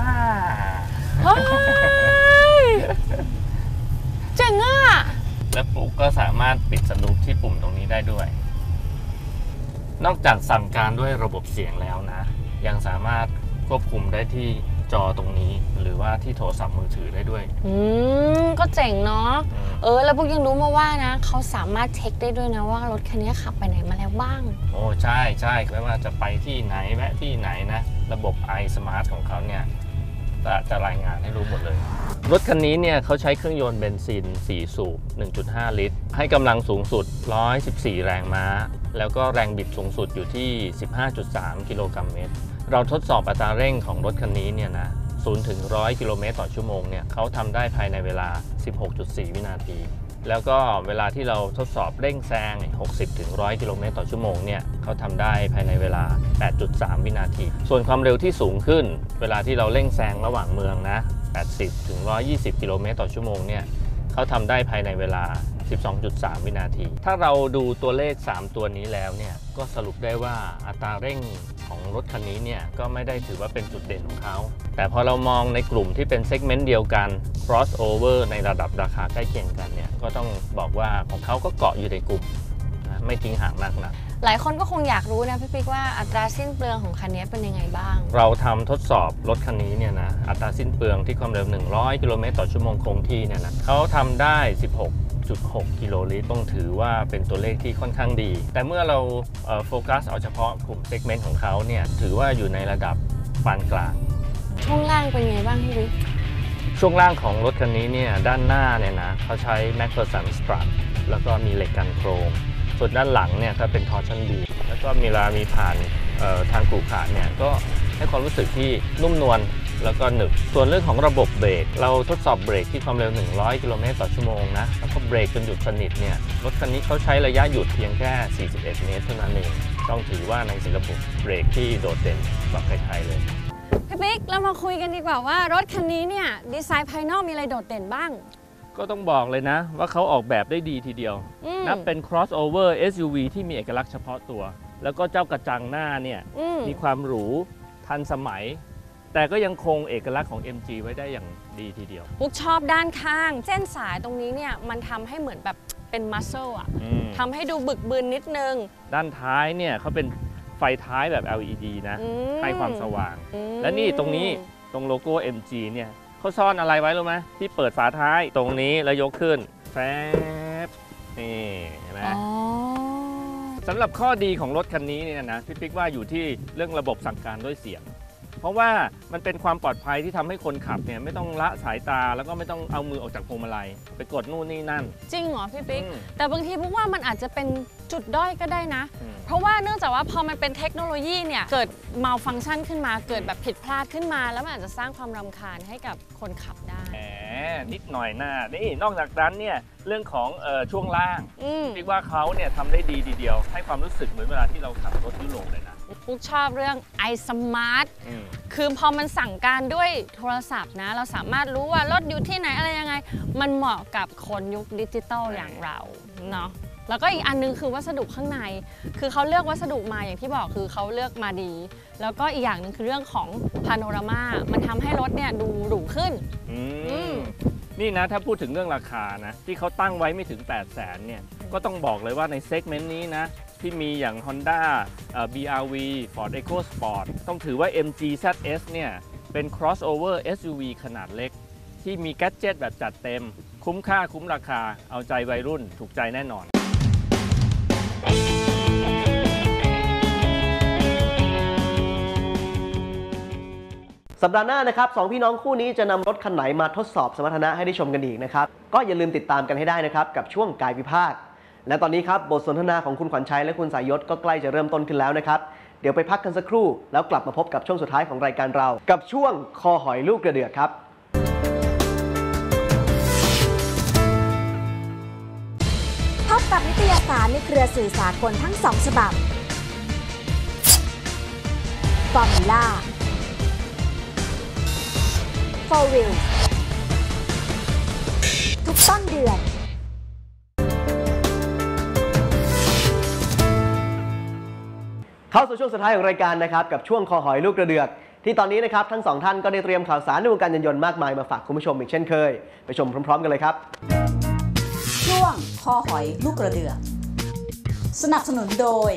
Speaker 6: เจ๋งอ่ะ
Speaker 5: และปุ๊กก็สามารถปิด Sunroof ที่ปุ่มตรงนี้ได้ด้วยนอกจากสั่งการด้วยระบบเสียงแล้วนะยังสามารถควบคุมได้ที่จอตรงนี้หรือว่าที่โทรศัพท์มือถือได้ด้วย
Speaker 6: อืมก็เจ๋งเนาะเออแล้วพวกยังรู้มาว่านะเขาสามารถเช็คได้ด้วยนะว่ารถคันนี้ขับไปไหนมาแล้วบ้าง
Speaker 5: โอ้ใช่ใช่ไม่ว่าจะไปที่ไหนแวะที่ไหนนะระบบ iSmart ของเขาเนี่ยจะจะรายงานให้รู้หมดเลยรถคันนี้เนี่ยเขาใช้เครื่องยนต์เบนซินสี่สูบ หนึ่งจุดห้า ลิตรให้กำลังสูงสุดหนึ่งร้อยสิบสี่แรงม้าแล้วก็แรงบิดสูงสุดอยู่ที่ สิบห้าจุดสาม กิโลกรัมเมตรเราทดสอบอัตราเร่งของรถคันนี้เนี่ยนะศูนย์ถึงหนึ่งร้อยกิโลเมตรต่อชั่วโมงเนี่ยเขาทำได้ภายในเวลา สิบหกจุดสี่ วินาทีแล้วก็เวลาที่เราทดสอบเร่งแซง หกสิบถึงหนึ่งร้อยกิโลเมตรต่อชั่วโมงเนี่ยเขาทำได้ภายในเวลา แปดจุดสาม วินาทีส่วนความเร็วที่สูงขึ้นเวลาที่เราเร่งแซงระหว่างเมืองนะ แปดสิบถึงหนึ่งร้อยยี่สิบ กิโลเมตรต่อชั่วโมงเนี่ยเขาทำได้ภายในเวลา สิบสองจุดสาม วินาทีถ้าเราดูตัวเลขสามตัวนี้แล้วเนี่ยก็สรุปได้ว่าอัตราเร่งของรถคันนี้เนี่ยก็ไม่ได้ถือว่าเป็นจุดเด่นของเขาแต่พอเรามองในกลุ่มที่เป็นเซกเมนต์เดียวกัน crossover ในระดับราคาใกล้เคียงกันเนี่ยก็ต้องบอกว่าของเขาก็เกาะอยู่ในกลุ่มนะไม่ทิ้งห่างมากนัก
Speaker 6: หลายคนก็คงอยากรู้นะพี่ปิ๊กว่าอัตราสิ้นเปลืองของคันนี้เป็นยังไงบ้าง
Speaker 5: เราทำทดสอบรถคันนี้เนี่ยนะอัตราสิ้นเปลืองที่ความเร็วหนึ่งร้อยกิโลเมตรต่อชั่วโมงคงที่เนี่ยนะเขาทำได้ สิบหกจุดหก กิโลลิตรต้องถือว่าเป็นตัวเลขที่ค่อนข้างดีแต่เมื่อเราโฟกัสเอาเฉพาะกลุ่มเซกเมนต์ของเขาเนี่ยถือว่าอยู่ในระดับปานกลาง
Speaker 6: ช่วงล่างเป็นไงบ้างพี่ปิ๊ก
Speaker 5: ช่วงล่างของรถคันนี้เนี่ยด้านหน้าเนี่ยนะเขาใช้ McPherson Strut แล้วก็มีเหล็กกันโครงส่วนด้านหลังเนี่ยก็เป็น Torsion Beam แล้วก็มีเวลามีผ่านทางกรุขระเนี่ยก็ให้ความรู้สึกที่นุ่มนวลแล้วก็หนึบส่วนเรื่องของระบบเบรกเราทดสอบเบรกที่ความเร็วหนึ่งร้อยกิโลเมตรต่อชั่วโมงนะแล้วก็เบรกจนหยุดสนิทเนี่ยรถคันนี้เขาใช้ระยะหยุดเพียงแค่สี่สิบเอ็ดเมตรเท่านั้นเองต้องถือว่าในระบบเบรกที่โดดเด่นกว่าใครๆเลย
Speaker 6: พี่ปิ๊กเรามาคุยกันดีกว่าว่ารถคันนี้เนี่ยดีไซน์ภายนอกมีอะไรโดดเด่นบ้าง
Speaker 5: ก็ต้องบอกเลยนะว่าเขาออกแบบได้ดีทีเดียวนับเป็น crossover เอส ยู วี ที่มีเอกลักษณ์เฉพาะตัวแล้วก็เจ้ากระจังหน้าเนี่ยมีความหรูทันสมัยแต่ก็ยังคงเอกลักษณ์ของ เอ็ม จี ไว้ได้อย่างดีทีเดียว
Speaker 6: ปุ๊กชอบด้านข้างเส้นสายตรงนี้เนี่ยมันทำให้เหมือนแบบเป็นมัสเซิลอ่ะทำให้ดูบึกบึนนิดนึง
Speaker 5: ด้านท้ายเนี่ยเขาเป็นไฟท้ายแบบ แอล อี ดี นะให้ความสว่างและนี่ตรงนี้ตรงโลโก้ เอ็ม จี เนี่ยเขาซ่อนอะไรไว้รู้ไหมที่เปิดฝาท้ายตรงนี้แล้วยกขึ้นแฟบนี่เห็นไหมสำหรับข้อดีของรถคันนี้เนี่ยนะพี่ปิ๊กว่าอยู่ที่เรื่องระบบสั่งการด้วยเสียงเพราะว่ามันเป็นความปลอดภัยที่ทำให้คนขับเนี่ยไม่ต้องละสายตาแล้วก็ไม่ต้องเอามือออกจากพวงมาลัยไปกดนู่นนี่นั่น
Speaker 6: จริงเหรอพี่ปิ๊กแต่บางทีพวกว่ามันอาจจะเป็นจุดด้อยก็ได้นะเพราะว่าเนื่องจากว่าพอมันเป็นเทคโนโลยีเนี่ยเกิดมัลฟังก์ชันขึ้นมาเกิดแบบผิดพลาดขึ้นมาแล้วมันอาจจะสร้างความรำคาญให้กับคนขับได้
Speaker 5: แหมนิดหน่อยหน้านี่นอกจากนั้นเนี่ยเรื่องของเอ่อช่วงล่างพี่ว่าเขาเนี่ยทำได้ดีทีเดียวให้ความรู้สึกเหมือนเวลาที่เราขับรถยุโรปเลยนะ
Speaker 6: ปุ๊กชอบเรื่อง iSmart คือพอมันสั่งการด้วยโทรศัพท์นะเราสามารถรู้ว่ารถอยู่ที่ไหนอะไรยังไงมันเหมาะกับคนยุคดิจิตอลอย่างเราเนาะแล้วก็อีกอันนึงคือวัสดุข้างในคือเขาเลือกวัสดุมาอย่างที่บอกคือเขาเลือกมาดีแล้วก็อีกอย่างนึงคือเรื่องของพาโนรามามันทำให้รถเนี่ยดูหรูขึ้น
Speaker 5: นี่นะถ้าพูดถึงเรื่องราคานะที่เขาตั้งไว้ไม่ถึง แปดแสน เนี่ยก็ต้องบอกเลยว่าในเซกเมนต์นี้นะที่มีอย่าง Honda เอ่อ บี อาร์ วี Ford EcoSport ต้องถือว่า เอ็ม จี แซด เอส เนี่ยเป็น crossover เอส ยู วี ขนาดเล็กที่มีแกดเจ็ตแบบจัดเต็มคุ้มค่าคุ้มราคาเอาใจวัยรุ่นถูกใจแน่นอน
Speaker 2: สัปดาห์หน้านะครับสองพี่น้องคู่นี้จะนำรถคันไหนมาทดสอบสมรรถนะให้ได้ชมกันอีกนะครับก็อย่าลืมติดตามกันให้ได้นะครับกับช่วงกายวิภาคและตอนนี้ครับบทสนทนาของคุณขวัญชัยและคุณสายยศก็ใกล้จะเริ่มต้นขึ้นแล้วนะครับเดี๋ยวไปพักกันสักครู่แล้วกลับมาพบกับช่วงสุดท้ายของรายการเรากับช่วงคอหอยลูกกระเดือกครับ
Speaker 1: พบกับนิตยสารในเครือสื่อสากลทั้งสองฉบับฟอร์มูล่าโฟร์วิลทุกต้นเดือน
Speaker 2: เข้าสู่ช่วงสุดท้ายของรายการนะครับกับช่วงคอหอยลูกกระเดือกที่ตอนนี้นะครับทั้งสองท่านก็ได้เตรียมข่าวสารในวงการยานยนต์มากมายมาฝากคุณผู้ชมอีกเช่นเคยไปชมพร้อมๆกันเลยครับ
Speaker 4: ช่วงคอหอยลูกกระเดือกสนับสนุนโดย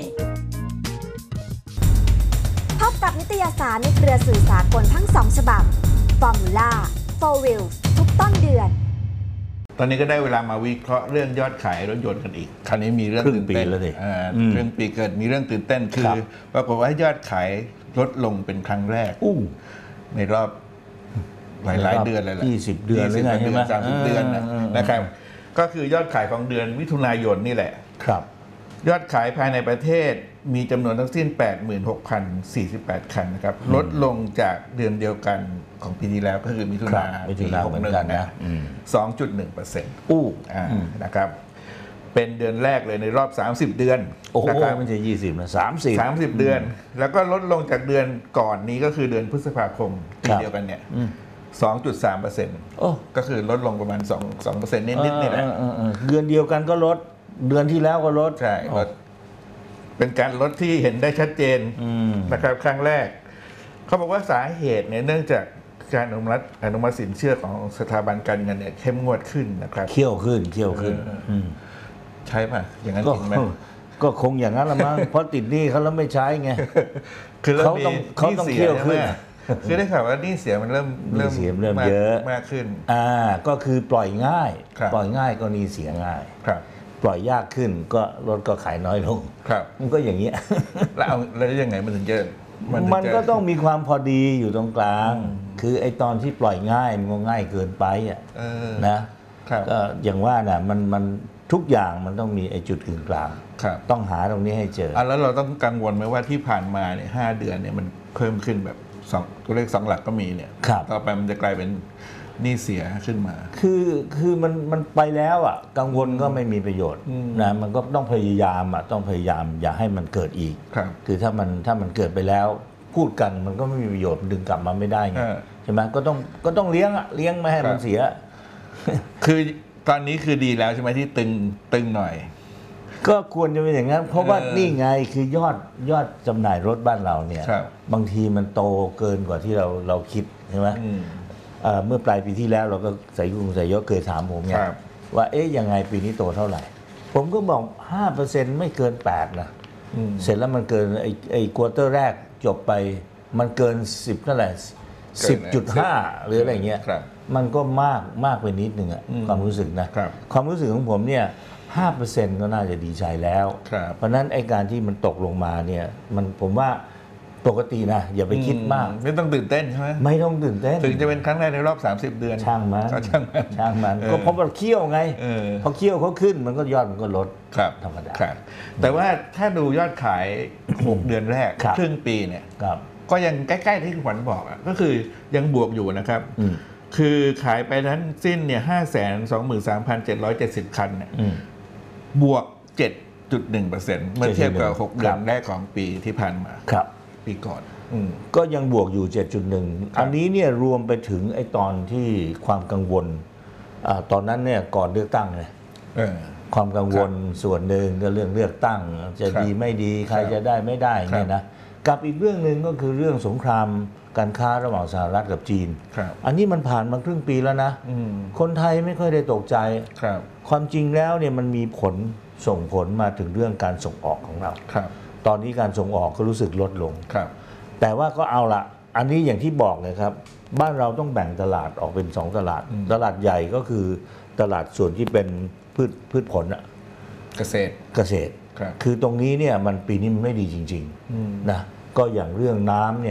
Speaker 1: พบกับนิตยสารในเครือสื่อสากลทั้งสองฉบับฟอร์มูล่าโฟร์วิลทุกต้นเดือน
Speaker 7: ตอนนี้ก็ได้เวลามาวิเคราะห์เรื่องยอดขายรถยนต์กันอีกคราวนี้มีเรื่องตื่นเต้นเลยครึ่งปีเกิดมีเรื่องตื่นเต้นคือปรากฏว่ายอดขายลดลงเป็นครั้งแรกในรอบหลายหลายเดือนเลยแหละ
Speaker 8: ยี่สิบเดือนหรือไงใช่ไหม
Speaker 7: สามสิบเดือนนะครับก็คือยอดขายของเดือนมิถุนายนนี่แหละ
Speaker 8: ครับ
Speaker 7: ยอดขายภายในประเทศมีจำนวนทั้งสิ้น แปดหมื่นหกพันสี่สิบแปด คันนะครับลดลงจากเดือนเดียวกันของปีที่แล้วก็คือมิถุนายนปีหกสิบเอ็ดนะ สองจุดหนึ่งเปอร์เซ็นต์
Speaker 8: อู้
Speaker 7: นะครับเป็นเดือนแรกเลยในรอบสามสิบเดือน
Speaker 8: โอ้โหไม่ใช่ยี่สิบนะสามสิบ
Speaker 7: สามสิบเดือนแล้วก็ลดลงจากเดือนก่อนนี้ก็คือเดือนพฤษภาคมปีเดียวกันเนี่ย สองจุดสามเปอร์เซ็นต์ ก็คือลดลงประมาณสอง สองเปอร์เซ็นต์ นิดๆนี่แหละ
Speaker 8: เดือนเดียวกันก็ลดเดือนที่แล้วก็ลด
Speaker 7: ใช่ลดเป็นการลดที่เห็นได้ชัดเจนนะครับครั้งแรกเขาบอกว่าสาเหตุเนี่ยเนื่องจากการอนุมัติอนุมัติสินเชื่อของสถาบันการเงินเนี่ยเข้มงวดขึ้นนะครับ
Speaker 8: เขี้ยวขึ้นเขี้ยวขึ้น
Speaker 7: ใช่ป่ะอย่างนั้นจริงไหม
Speaker 8: ก็คงอย่างนั้นละมั้งเพราะติดหนี้เขาแล้วไม่ใช้ไง
Speaker 7: คือเขาต้องเขาต้องเขี้ยวขึ้นคือได้ข่าวว่าหนี้เสียมันเริ่ม
Speaker 8: เริ่มเสียเริ่มเยอะ
Speaker 7: มากขึ้น
Speaker 8: อ่าก็คือปล่อยง่ายปล่อยง่ายก็หนี้เสียง่าย
Speaker 7: ครับ
Speaker 8: ปล่อยยากขึ้นก็รถก็ขายน้อยลง
Speaker 7: ครับ
Speaker 8: มันก็อย่างเงี้ย
Speaker 7: แล้วเอาแล้วยังไงมันถึงจะ
Speaker 8: มันก็ต้องมีความพอดีอยู่ตรงกลางคือไอ้ตอนที่ปล่อยง่ายมันก็ง่ายเกินไปอ่ะนะก็อย่างว่าน่ะมันมันทุกอย่างมันต้องมีไอ้จุดกึ่งกลางต้องหาตรงนี้ให้เจอ
Speaker 7: อ่ะแล้วเราต้องกังวลไหมว่าที่ผ่านมาเนี่ยห้าเดือนเนี่ยมันเพิ่มขึ้นแบบสองตัวเลขสองหลักก็มีเนี่ยต่อไปมันจะกลายเป็นหนี้เสียขึ้นมา
Speaker 8: คือคือมันมันไปแล้วอ่ะกังวลก็ไม่มีประโยชน์นะมันก็ต้องพยายามอ่ะต้องพยายามอย่าให้มันเกิดอีกคือถ้ามันถ้ามันเกิดไปแล้วพูดกันมันก็ไม่มีประโยชน์ดึงกลับมาไม่ได้ไงใช่ไหมก็ต้องก็ต้องเลี้ยงอ่ะเลี้ยงไม่ให้มันเสีย
Speaker 7: คือตอนนี้คือดีแล้วใช่ไหมที่ตึงตึงหน่อย
Speaker 8: ก็ควรจะเป็นอย่างนั้นเพราะว่านี่ไงคือยอดยอดจำหน่ายรถบ้านเราเนี่ยบางทีมันโตเกินกว่าที่เราเราคิดใช่ไหมเมื่อปลายปีที่แล้วเราก็ใส่กุ้งใส่ยศเคยถามผมไงว่าเอ๊ะยังไงปีนี้โตเท่าไหร่ผมก็บอก ห้าเปอร์เซ็นต์ ไม่เกินแปดนะเสร็จแล้วมันเกินไอ้ไอ้ควอเตอร์แรกจบไปมันเกินสิบเท่าไหร่ สิบจุดห้า หรืออะไรเงี้ยมันก็มากมากไปนิดนึงอะความรู้สึกนะความรู้สึกของผมเนี่ย ห้าเปอร์เซ็นต์ ก็น่าจะดีใจแล้วเพราะนั้นไอ้การที่มันตกลงมาเนี่ยมันผมว่าปกตินะอย่าไปคิดมาก
Speaker 7: ไม่ต้องตื่นเต้นใช่ไหม
Speaker 8: ไม่ต้องตื่นเต้น
Speaker 7: ถึงจะเป็นครั้งแรกในรอบสามสิบเดือน
Speaker 8: ช่างมัน
Speaker 7: ก็ช่างมัน
Speaker 8: ช่างมันก็เพราะมันเคี่ยวไงพอเคี่ยวเขาขึ้นมันก็ยอดมันก็ลดธรรมดา
Speaker 7: แต่ว่าถ้าดูยอดขายหกเดือนแรกครึ่งปีเนี่ยก็ยังใกล้ๆที่ขวัญบอกอ่ะก็คือยังบวกอยู่นะครับคือขายไปทั้งสิ้นเนี่ยห้าแสนสองหมื่นสามพันเจ็ดร้อยเจ็ดสิบคันเนี่ยบวกเจ็ดจุดหนึ่งเปอร์เซ็นต์เมื่อเทียบกับหกเดือนแรกของปีที่ผ่านมาปีก่อน
Speaker 8: ก็ยังบวกอยู่ เจ็ดจุดหนึ่ง อันนี้เนี่ยรวมไปถึงไอ้ตอนที่ความกังวลตอนนั้นเนี่ยก่อนเลือกตั้งเลยความกังวลส่วนหนึ่งก็เรื่องเลือกตั้งจะดีไม่ดีใครจะได้ไม่ได้เนี่ยนะกับอีกเรื่องหนึ่งก็คือเรื่องสงครามการค้าระหว่างสหรัฐกับจีนอันนี้มันผ่านมาครึ่งปีแล้วนะคนไทยไม่ค่อยได้ตกใจความจริงแล้วเนี่ยมันมีผลส่งผลมาถึงเรื่องการส่งออกของเราตอนนี้การส่งออกก็รู้สึกลดลงแต่ว่าก็เอาละอันนี้อย่างที่บอกเลยครับบ้านเราต้องแบ่งตลาดออกเป็นสองตลาดตลาดใหญ่ก็คือตลาดส่วนที่เป็นพืชพืชผลอะ
Speaker 7: เกษตร
Speaker 8: เกษตรคือตรงนี้เนี่ยมันปีนี้มันไม่ดีจริงๆนะก็อย่างเรื่องน้ำเนี่ย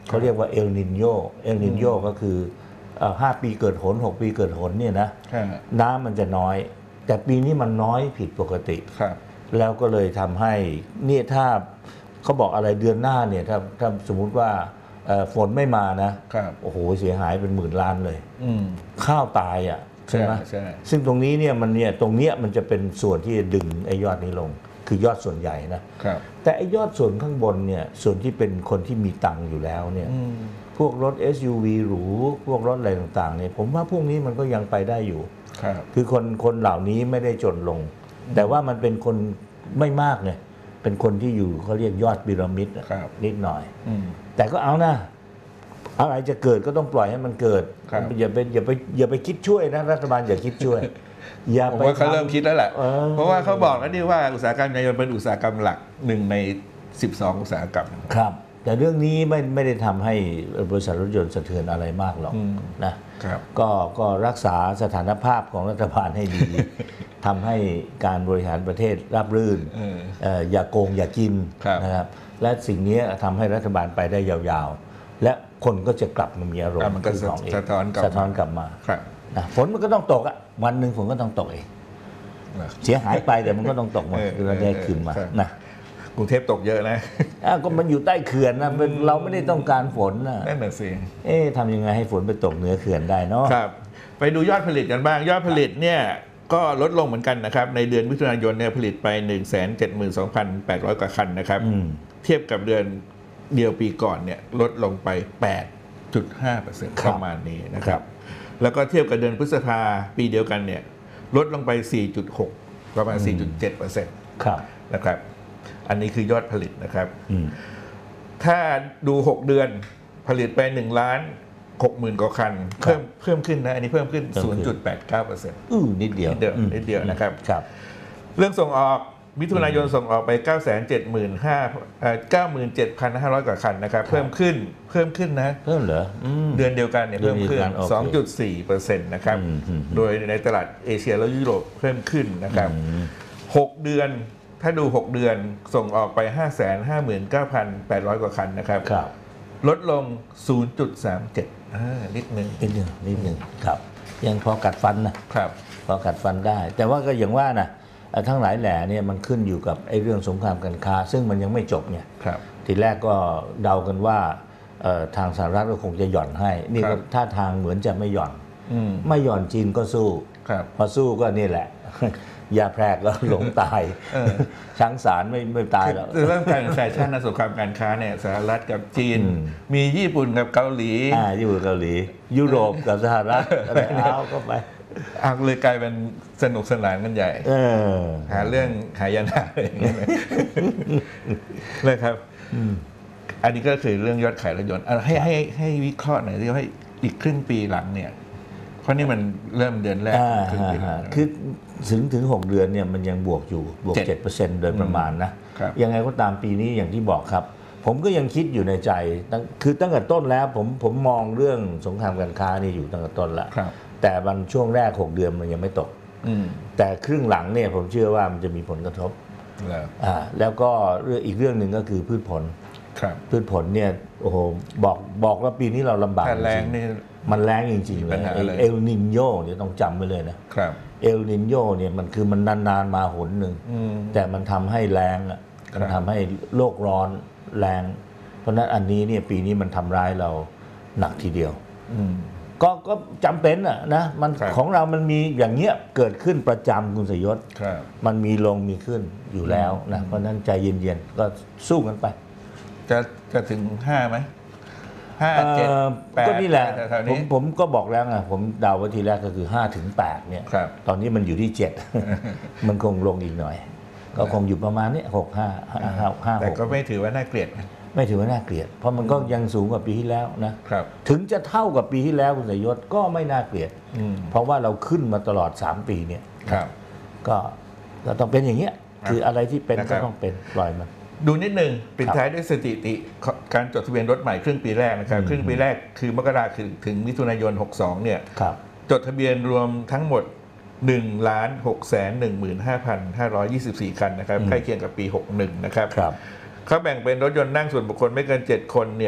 Speaker 8: เขาเรียกว่าเอลนินโยเอลนินโยก็คือห้าปีเกิดหนหกปีเกิดหนเนี่ยนะน้ำมันจะน้อยแต่ปีนี้มันน้อยผิดปกติแล้วก็เลยทำให้เนี่ยถ้าเขาบอกอะไรเดือนหน้าเนี่ยถ้าถ้าสมมุติว่าฝนไม่มานะโอ้โหเสียหายเป็นหมื่นล้านเลยข้าวตายอ่ะใช่ไหมซึ่งตรงนี้เนี่ยมันเนี่ยตรงเนี้ยมันจะเป็นส่วนที่จะดึงไอ้ยอดนี้ลงคือยอดส่วนใหญ่นะแต่ไอ้ยอดส่วนข้างบนเนี่ยส่วนที่เป็นคนที่มีตังค์อยู่แล้วเนี่ยพวกรถ เอส ยู วี หรูพวกรถอะไรต่างๆเนี่ยผมว่าพวกนี้มันก็ยังไปได้อยู่คือคนคนเหล่านี้ไม่ได้จนลงแต่ว่ามันเป็นคนไม่มากเนี่ยเป็นคนที่อยู่เขาเรียกยอดพีระมิดนิดหน่อยแต่ก็เอานะอะไรจะเกิดก็ต้องปล่อยให้มันเกิดอย่าไปอย่าไปอย่าไปคิดช่วยนะรัฐบาลอย่าคิดช่วยอย่าไป
Speaker 7: ว่าเขาเริ่มคิดแล้วแหละเพราะว่าเขาบอกแล้วนี่ว่าอุตสาหกรรมยานยนต์เป็นอุตสาหกรรมหลักหนึ่งในสิบสองอุตสาหกรรม
Speaker 8: ครับแต่เรื่องนี้ไม่ไม่ได้ทำให้บริษัทรถยนต์สะเทือนอะไรมากหรอกนะก็ก็รักษาสถานภาพของรัฐบาลให้ดีทำให้การบริหารประเทศราบรื่นอย่าโกงอย่ากินนะครับและสิ่งนี้ทำให้รัฐบาลไปได้ยาวๆและคนก็จะกลับมามีอารมณ์ของเองสะท้อนสะท้อนกลับมานะฝนมันก็ต้องตกอ่ะวันหนึ่งฝนก็ต้องตกเองเสียหายไปแต่มันก็ต้องตกมาเราได้คืนมานะ
Speaker 7: กรุงเทพตกเยอะนะ
Speaker 8: ก็มันอยู่ใต้เขื่อนนะเราไม่ได้ต้องการฝนนะ
Speaker 7: นั่นแหละสิ
Speaker 8: เอ๊ะทำยังไงให้ฝนไปตกเหนือเขื่อนได้เนาะ
Speaker 7: ครับไปดูยอดผลิตกันบ้างยอดผลิตเนี่ยก็ลดลงเหมือนกันนะครับในเดือนมิถุนายนเนี่ยผลิตไป หนึ่งแสนเจ็ดหมื่นสองพันแปดร้อย กว่าคันนะครับเทียบกับเดือนเดียวปีก่อนเนี่ยลดลงไป แปดจุดห้าเปอร์เซ็นต์ ประมาณนี้นะครับแล้วก็เทียบกับเดือนพฤษภาปีเดียวกันเนี่ยลดลงไป สี่จุดหก ประมาณ สี่จุดเจ็ดเปอร์เซ็นต์ นะครับอันนี้คือยอดผลิตนะครับถ้าดูหกเดือนผลิตไปหนึ่งล้านหกหมื่นกว่าคันเพิ่มเพิ่มขึ้นนะอันนี้เพิ่มขึ้น ศูนย์จุดแปดเก้าเปอร์เซ็นต์
Speaker 8: อือนิดเดียว
Speaker 7: นิดเดียวนิดเดียวนะครับเรื่องส่งออกมิถุนายนส่งออกไป เก้าแสนเจ็ดหมื่นห้าร้อย กว่าคันนะครับเพิ่มขึ้นเพิ่มขึ้นนะ
Speaker 8: เพิ่มเหรอ
Speaker 7: เดือนเดียวกันเนี่ยเพิ่มขึ้น สองจุดสี่เปอร์เซ็นต์ นะครับโดยในตลาดเอเชียและยุโรปเพิ่มขึ้นนะครับหกเดือนถ้าดูหกเดือนส่งออกไป ห้าแสนห้าหมื่นเก้าพันแปดร้อย กว่าคันนะครับลดลง ศูนย์จุดสามเจ็ด อ่านิดนึง
Speaker 8: นิดนึงนิดนึงครับยังพอกัดฟันนะครับพอกัดฟันได้แต่ว่าก็อย่างว่านะทั้งหลายแหล่เนี่ยมันขึ้นอยู่กับไอ้เรื่องสงครามการค้าซึ่งมันยังไม่จบเนี่ยทีแรกก็เดากันว่าทางสหรัฐก็คงจะหย่อนให้นี่ก็ท่าทางเหมือนจะไม่หย่อนไม่หย่อนจีนก็สู้พอสู้ก็นี่แหละยาแพรกก็หลงตายช้างสารไม่ไม่ตายหรอก
Speaker 7: เรื่องการแฟชั่นในสงครามการค้าเนี่ยสหรัฐกับจีนมีญี่ปุ่นกับเกาหลี
Speaker 8: อ่าญี่ปุ่นเกาหลียุโรปกับสหรัฐอะไรเอาก็ไป
Speaker 7: อ่ะเลยกลายเป็นสนุกสนานกันใหญ่หาเรื่องหายนะอะไรอย่างเงี้ยเลยครับอันนี้ก็คือเรื่องยอดขายรถยนต์ให้ให้ให้วิเคราะห์หน่อยที่ว่าอีกครึ่งปีหลังเนี่ยเพราะนี่มันเริ่มเดือนแรก
Speaker 8: คือถึงถึงหกเดือนเนี่ยมันยังบวกอยู่บวก เจ็ดเปอร์เซ็นต์ โดยประมาณนะยังไงก็ตามปีนี้อย่างที่บอกครับผมก็ยังคิดอยู่ในใจคือตั้งแต่ต้นแล้วผมผมมองเรื่องสงครามการค้านี่อยู่ตั้งแต่ต้นแล้วแต่วันช่วงแรกหกเดือนมันยังไม่ตกแต่ครึ่งหลังเนี่ยผมเชื่อว่ามันจะมีผลกระทบแล้วก็เรื่องอีกเรื่องหนึ่งก็คือพืชผลพืชผลเนี่ยโอ้โหบอกบอกว่าปีนี้เราลำบาก
Speaker 7: แรงนี่
Speaker 8: มันแรงจริงๆเลยเอลนินโยเนี่ยต้องจำไว้เลยนะเอลนินโยเนี่ยมันคือมันนานๆมาหนหนึ่งแต่มันทำให้แรงอ่ะมันทำให้โลกร้อนแรงเพราะนั้นอันนี้เนี่ยปีนี้มันทำร้ายเราหนักทีเดียวก็ก็จำเป็นอ่ะนะมันของเรามันมีอย่างเงี้ยเกิดขึ้นประจำคุณสยศมันมีลงมีขึ้นอยู่แล้วนะเพราะนั้นใจเย็นๆก็สู้กันไป
Speaker 7: จะจะถึงห้าไหมห้าเจ็ดแปด
Speaker 8: ก็นี่แหละผมผมก็บอกแล้วไงผมเดาว่าทีแรกก็คือห้าถึงแปดเนี่ยตอนนี้มันอยู่ที่เจ็ดมันคงลงอีกหน่อยก็คงอยู่ประมาณนี้หกห้าห้าห้า
Speaker 7: แต่ก็ไม่ถือว่าน่าเกลียด
Speaker 8: ไม่ถือว่าน่าเกลียดเพราะมันก็ยังสูงกว่าปีที่แล้วนะถึงจะเท่ากับปีที่แล้วคุณสยศก็ไม่น่าเกลียดเพราะว่าเราขึ้นมาตลอดสามปีเนี่ยก็เราต้องเป็นอย่างเงี้ยคืออะไรที่เป็นก็ต้องเป็นปล่อยมัน
Speaker 7: ดูนิดหนึ่งปิดท้ายด้วยสถิติการจดทะเบียนรถใหม่ครึ่งปีแรกนะครับครึ่งปีแรกคือมกราคมถึงมิถุนายนหกสิบสองเนี่ยจดทะเบียนรวมทั้งหมด หนึ่งล้านหกแสนหนึ่งหมื่นห้าพันห้าร้อยยี่สิบสี่ คันนะครับใกล้เคียงกับปีหกสิบเอ็ดนะครับเขาแบ่งเป็นรถยนต์นั่งส่วนบุคคลไม่เกินเจ็ดคนเนี่ย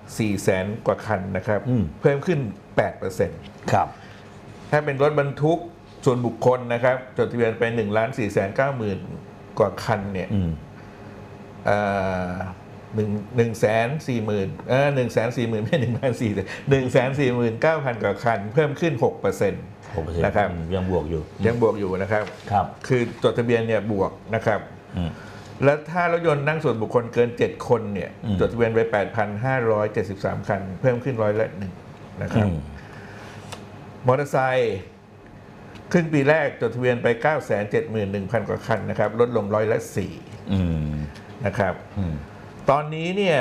Speaker 7: สี่แสนกว่าคันนะครับเพิ่มขึ้น แปดเปอร์เซ็นต์
Speaker 8: ครับ
Speaker 7: ถ้าเป็นรถบรรทุกส่วนบุคคลนะครับจดทะเบียนไปหนึ่งล้านสี่แสนเก้าหมื่นกว่าคันเนี่ยหนึ่งหนึ่งแสนสี่หมื่นเออหนึ่งแสนสี่หมื่นไม่หนึ่งล้านสี่หนึ่งแสนสี่หมื่นเก้าพันกว่าคันเพิ่มขึ้นหกเปอร์เซ็นต์นะครับ
Speaker 8: ยังบวกอยู่
Speaker 7: ยังบวกอยู่นะครับ
Speaker 8: ครับ
Speaker 7: คือจดทะเบียนเนี่ยบวกนะครับแล้วถ้ารถยนต์นั่งส่วนบุคคลเกินเจ็ดคนเนี่ยจดทะเบียนไป แปดพันห้าร้อยเจ็ดสิบสาม คันเพิ่มขึ้นร้อยละหนึ่งนะครับมอเตอร์ไซค์ครึ่งปีแรกจดทะเบียนไป เก้าแสนเจ็ดหมื่นหนึ่งพัน กว่าคันนะครับลดลงร้อยละสี่นะครับตอนนี้เนี่ย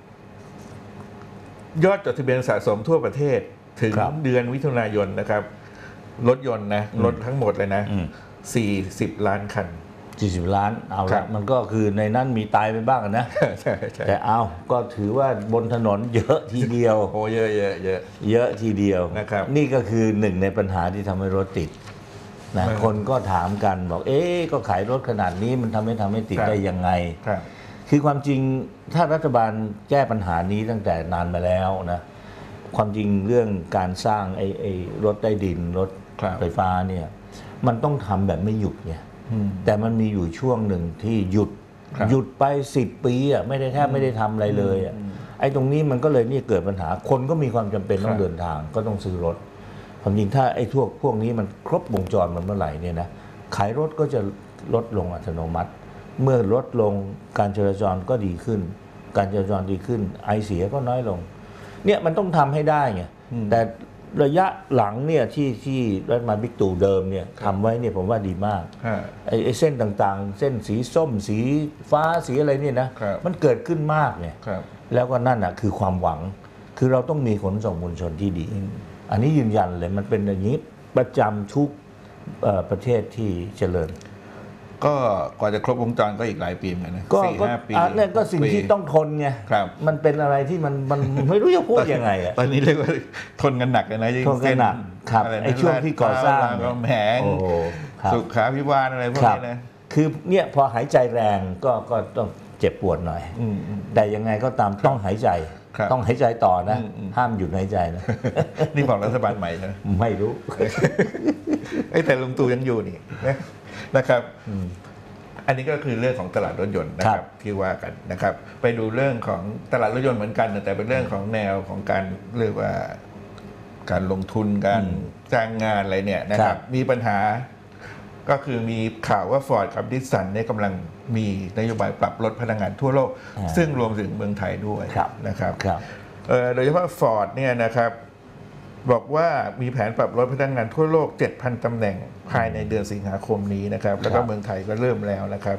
Speaker 7: ยอดจดทะเบียนสะสมทั่วประเทศถึงเดือนมิถุนายนนะครับรถยนต์นะรถทั้งหมดเลยนะสี่สิบล้านคัน
Speaker 8: สี่สิบล้านเอาละมันก็คือในนั้นมีตายไปบ้างนะแต่เอาก็ถือว่าบนถนนเยอะทีเดียว
Speaker 7: โอ้เยอะเยอะเยอะ
Speaker 8: เยอะทีเดียว
Speaker 7: นะครับ
Speaker 8: นี่ก็คือหนึ่งในปัญหาที่ทำให้รถติดนะคนก็ถามกันบอกเอ๊ะก็ขายรถขนาดนี้มันทำให้ทำให้ติดได้ยังไงคือความจริงถ้ารัฐบาลแก้ปัญหานี้ตั้งแต่นานมาแล้วนะความจริงเรื่องการสร้างไอ้ไอ้รถใต้ดินรถไฟฟ้าเนี่ยมันต้องทำแบบไม่หยุดไงแต่มันมีอยู่ช่วงหนึ่งที่หยุดหยุดไปสิบปีอ่ะไม่ได้แทบไม่ได้ทำอะไรเลยอ่ะไอ้ตรงนี้มันก็เลยนี่เกิดปัญหาคนก็มีความจำเป็นต้องเดินทางก็ต้องซื้อรถความจริงถ้าไอ้พวกพวกนี้มันครบวงจรมันเมื่อไหร่เนี่ยนะขายรถก็จะลดลงอัตโนมัติเมื่อลดลงการจราจรก็ดีขึ้นการจราจรดีขึ้นไอเสียก็น้อยลงเนี่ยมันต้องทำให้ได้ไงแต่ระยะหลังเนี่ยที่ที่รัฐบาลบิ๊กตู่เดิมเนี่ยทำไว้เนี่ยผมว่าดีมากไอ้เส้นต่างๆเส้นสีส้มสีฟ้าสีอะไรเนี่ยนะมันเกิดขึ้นมากเนี่ยแล้วก็นั่นอ่ะคือความหวังคือเราต้องมีขนส่งมวลชนที่ดีอันนี้ยืนยันเลยมันเป็นอย่างนี้ประจำทุกประเทศที่เจริญ
Speaker 7: ก็กว่าจะครบวงจรก็อีกหลายปีเหมือนกันนะสี่ห้าปี
Speaker 8: นั่นก็สิ่งที่ต้องทนไงมันเป็นอะไรที่มันมันไม่รู้จะพูดยังไงอ่ะ
Speaker 7: ตอนนี้เรียกว่าทนกันหนักเลยนะ
Speaker 8: ทนกันหนักครับไอ้ช่วงที่ก่อสร้าง
Speaker 7: แผงสุขาพิบาลอะไรพวกนี้นะ
Speaker 8: คือเนี่ยพอหายใจแรงก็ก็ต้องเจ็บปวดหน่อยแต่ยังไงก็ตามต้องหายใจต้องหายใจต่อนะห้ามหยุดหายใจนะ
Speaker 7: นี่บอกรัฐบาลใหม่นะ
Speaker 8: ไม่รู้
Speaker 7: แต่ลุงตู่ยังอยู่นี่นะครับอันนี้ก็คือเรื่องของตลาดรถยนต์นะครับที่ว่ากันนะครับไปดูเรื่องของตลาดรถยนต์เหมือนกันแต่เป็นเรื่องของแนวของการเรียกว่าการลงทุนการจ้างงานอะไรเนี่ยนะครับมีปัญหาก็คือมีข่าวว่า Ford กับ Nissan เนี่ยกำลังมีนโยบายปรับลดพนักงานทั่วโลกซึ่งรวมถึงเมืองไทยด้วยนะครับโดยเฉพาะ Ford เนี่ยนะครับบอกว่ามีแผนปรับลดพนักงานทั่วโลก เจ็ดพัน ตำแหน่งภายในเดือนสิงหาคมนี้นะครับแล้วก็เมืองไทยก็เริ่มแล้วนะครับ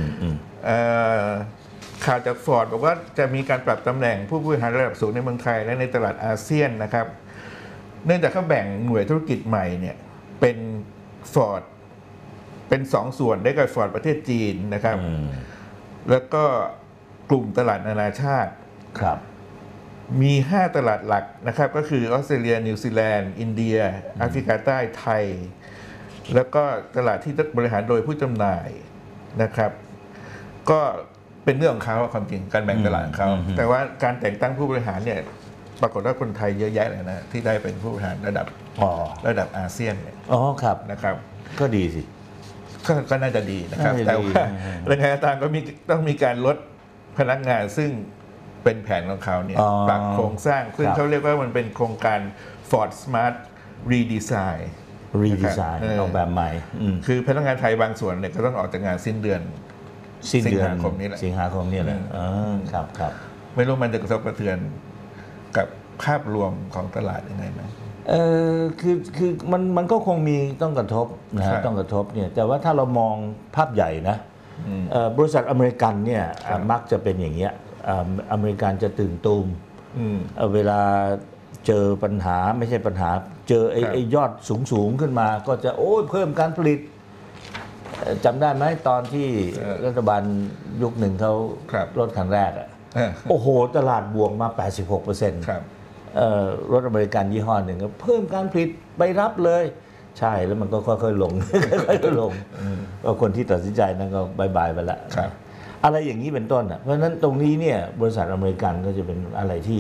Speaker 7: ข่าวจาก Ford บอกว่าจะมีการปรับตำแหน่งผู้บริหารระดับสูงในเมืองไทยและในตลาดอาเซียนนะครับเนื่องจากเขาแบ่งหน่วยธุรกิจใหม่เนี่ยเป็น Ford เป็นสองส่วนได้กับ Ford ประเทศจีนนะครับแล้วก็กลุ่มตลาดนานาชาติ
Speaker 8: ครับ
Speaker 7: มีห้าตลาดหลักนะครับก็คือออสเตรเลียนิวซีแลนด์อินเดียแอฟริกาใต้ไทยแล้วก็ตลาดที่บริหารโดยผู้จำหน่ายนะครับก็เป็นเรื่องของเขาความจริงการแบ่งตลาดของเขาแต่ว่าการแต่งตั้งผู้บริหารเนี่ยปรากฏว่าคนไทยเยอะแยะเลยนะที่ได้เป็นผู้บริหารระดับระดับอาเซียนเนี่ย
Speaker 8: อ๋อครับ
Speaker 7: นะครับ
Speaker 8: ก็ดีสิ
Speaker 7: ก็น่าจะดีนะครับแต่ว่าแรงงานต่างก็มีต้องมีการลดพนักงานซึ่งเป็นแผนของเขาเนี่ยปรับโครงสร้างซึ่งเขาเรียกว่ามันเป็นโครงการ Ford Smart Redesign
Speaker 8: Redesign ออกแบบใหม่
Speaker 7: คือพนักงานไทยบางส่วนเนี่ยก็ต้องออกจากงานสิ้นเดือน
Speaker 8: สิ้นเดือน
Speaker 7: สิงหาคมนี้แหละ
Speaker 8: สิงหาคมนี้แหละครับครับ
Speaker 7: ไม่รู้มันจะกระทบกระเทือนกับภาพรวมของตลาดยังไงไหม
Speaker 8: เออคือคือมันมันก็คงมีต้องกระทบนะฮะต้องกระทบเนี่ยแต่ว่าถ้าเรามองภาพใหญ่นะบริษัทอเมริกันเนี่ยมักจะเป็นอย่างเงี้ยอเมริกันจะตื่นตูมเวลาเจอปัญหาไม่ใช่ปัญหาเจอไอ้ไอ้ยอดสูงสูงขึ้นมาก็จะโอ้ยเพิ่มการผลิตจำได้ไหมตอนที่รัฐบาลยุคหนึ่งเขารถคันแรกอ่ะโอ้โหตลาดบวกมา แปดสิบหกเปอร์เซ็นต์ รถอเมริกันยี่ห้อหนึ่งก็เพิ่มการผลิตไปรับเลยใช่แล้วมันก็ค่อยๆลงค่อยๆลงก็คนที่ตัดสินใจนั้นก็บายบายไปละอะไรอย่างนี้เป็นต้นอ่ะเพราะฉะนั้นตรงนี้เนี่ยบริษัทอเมริกันก็จะเป็นอะไรที่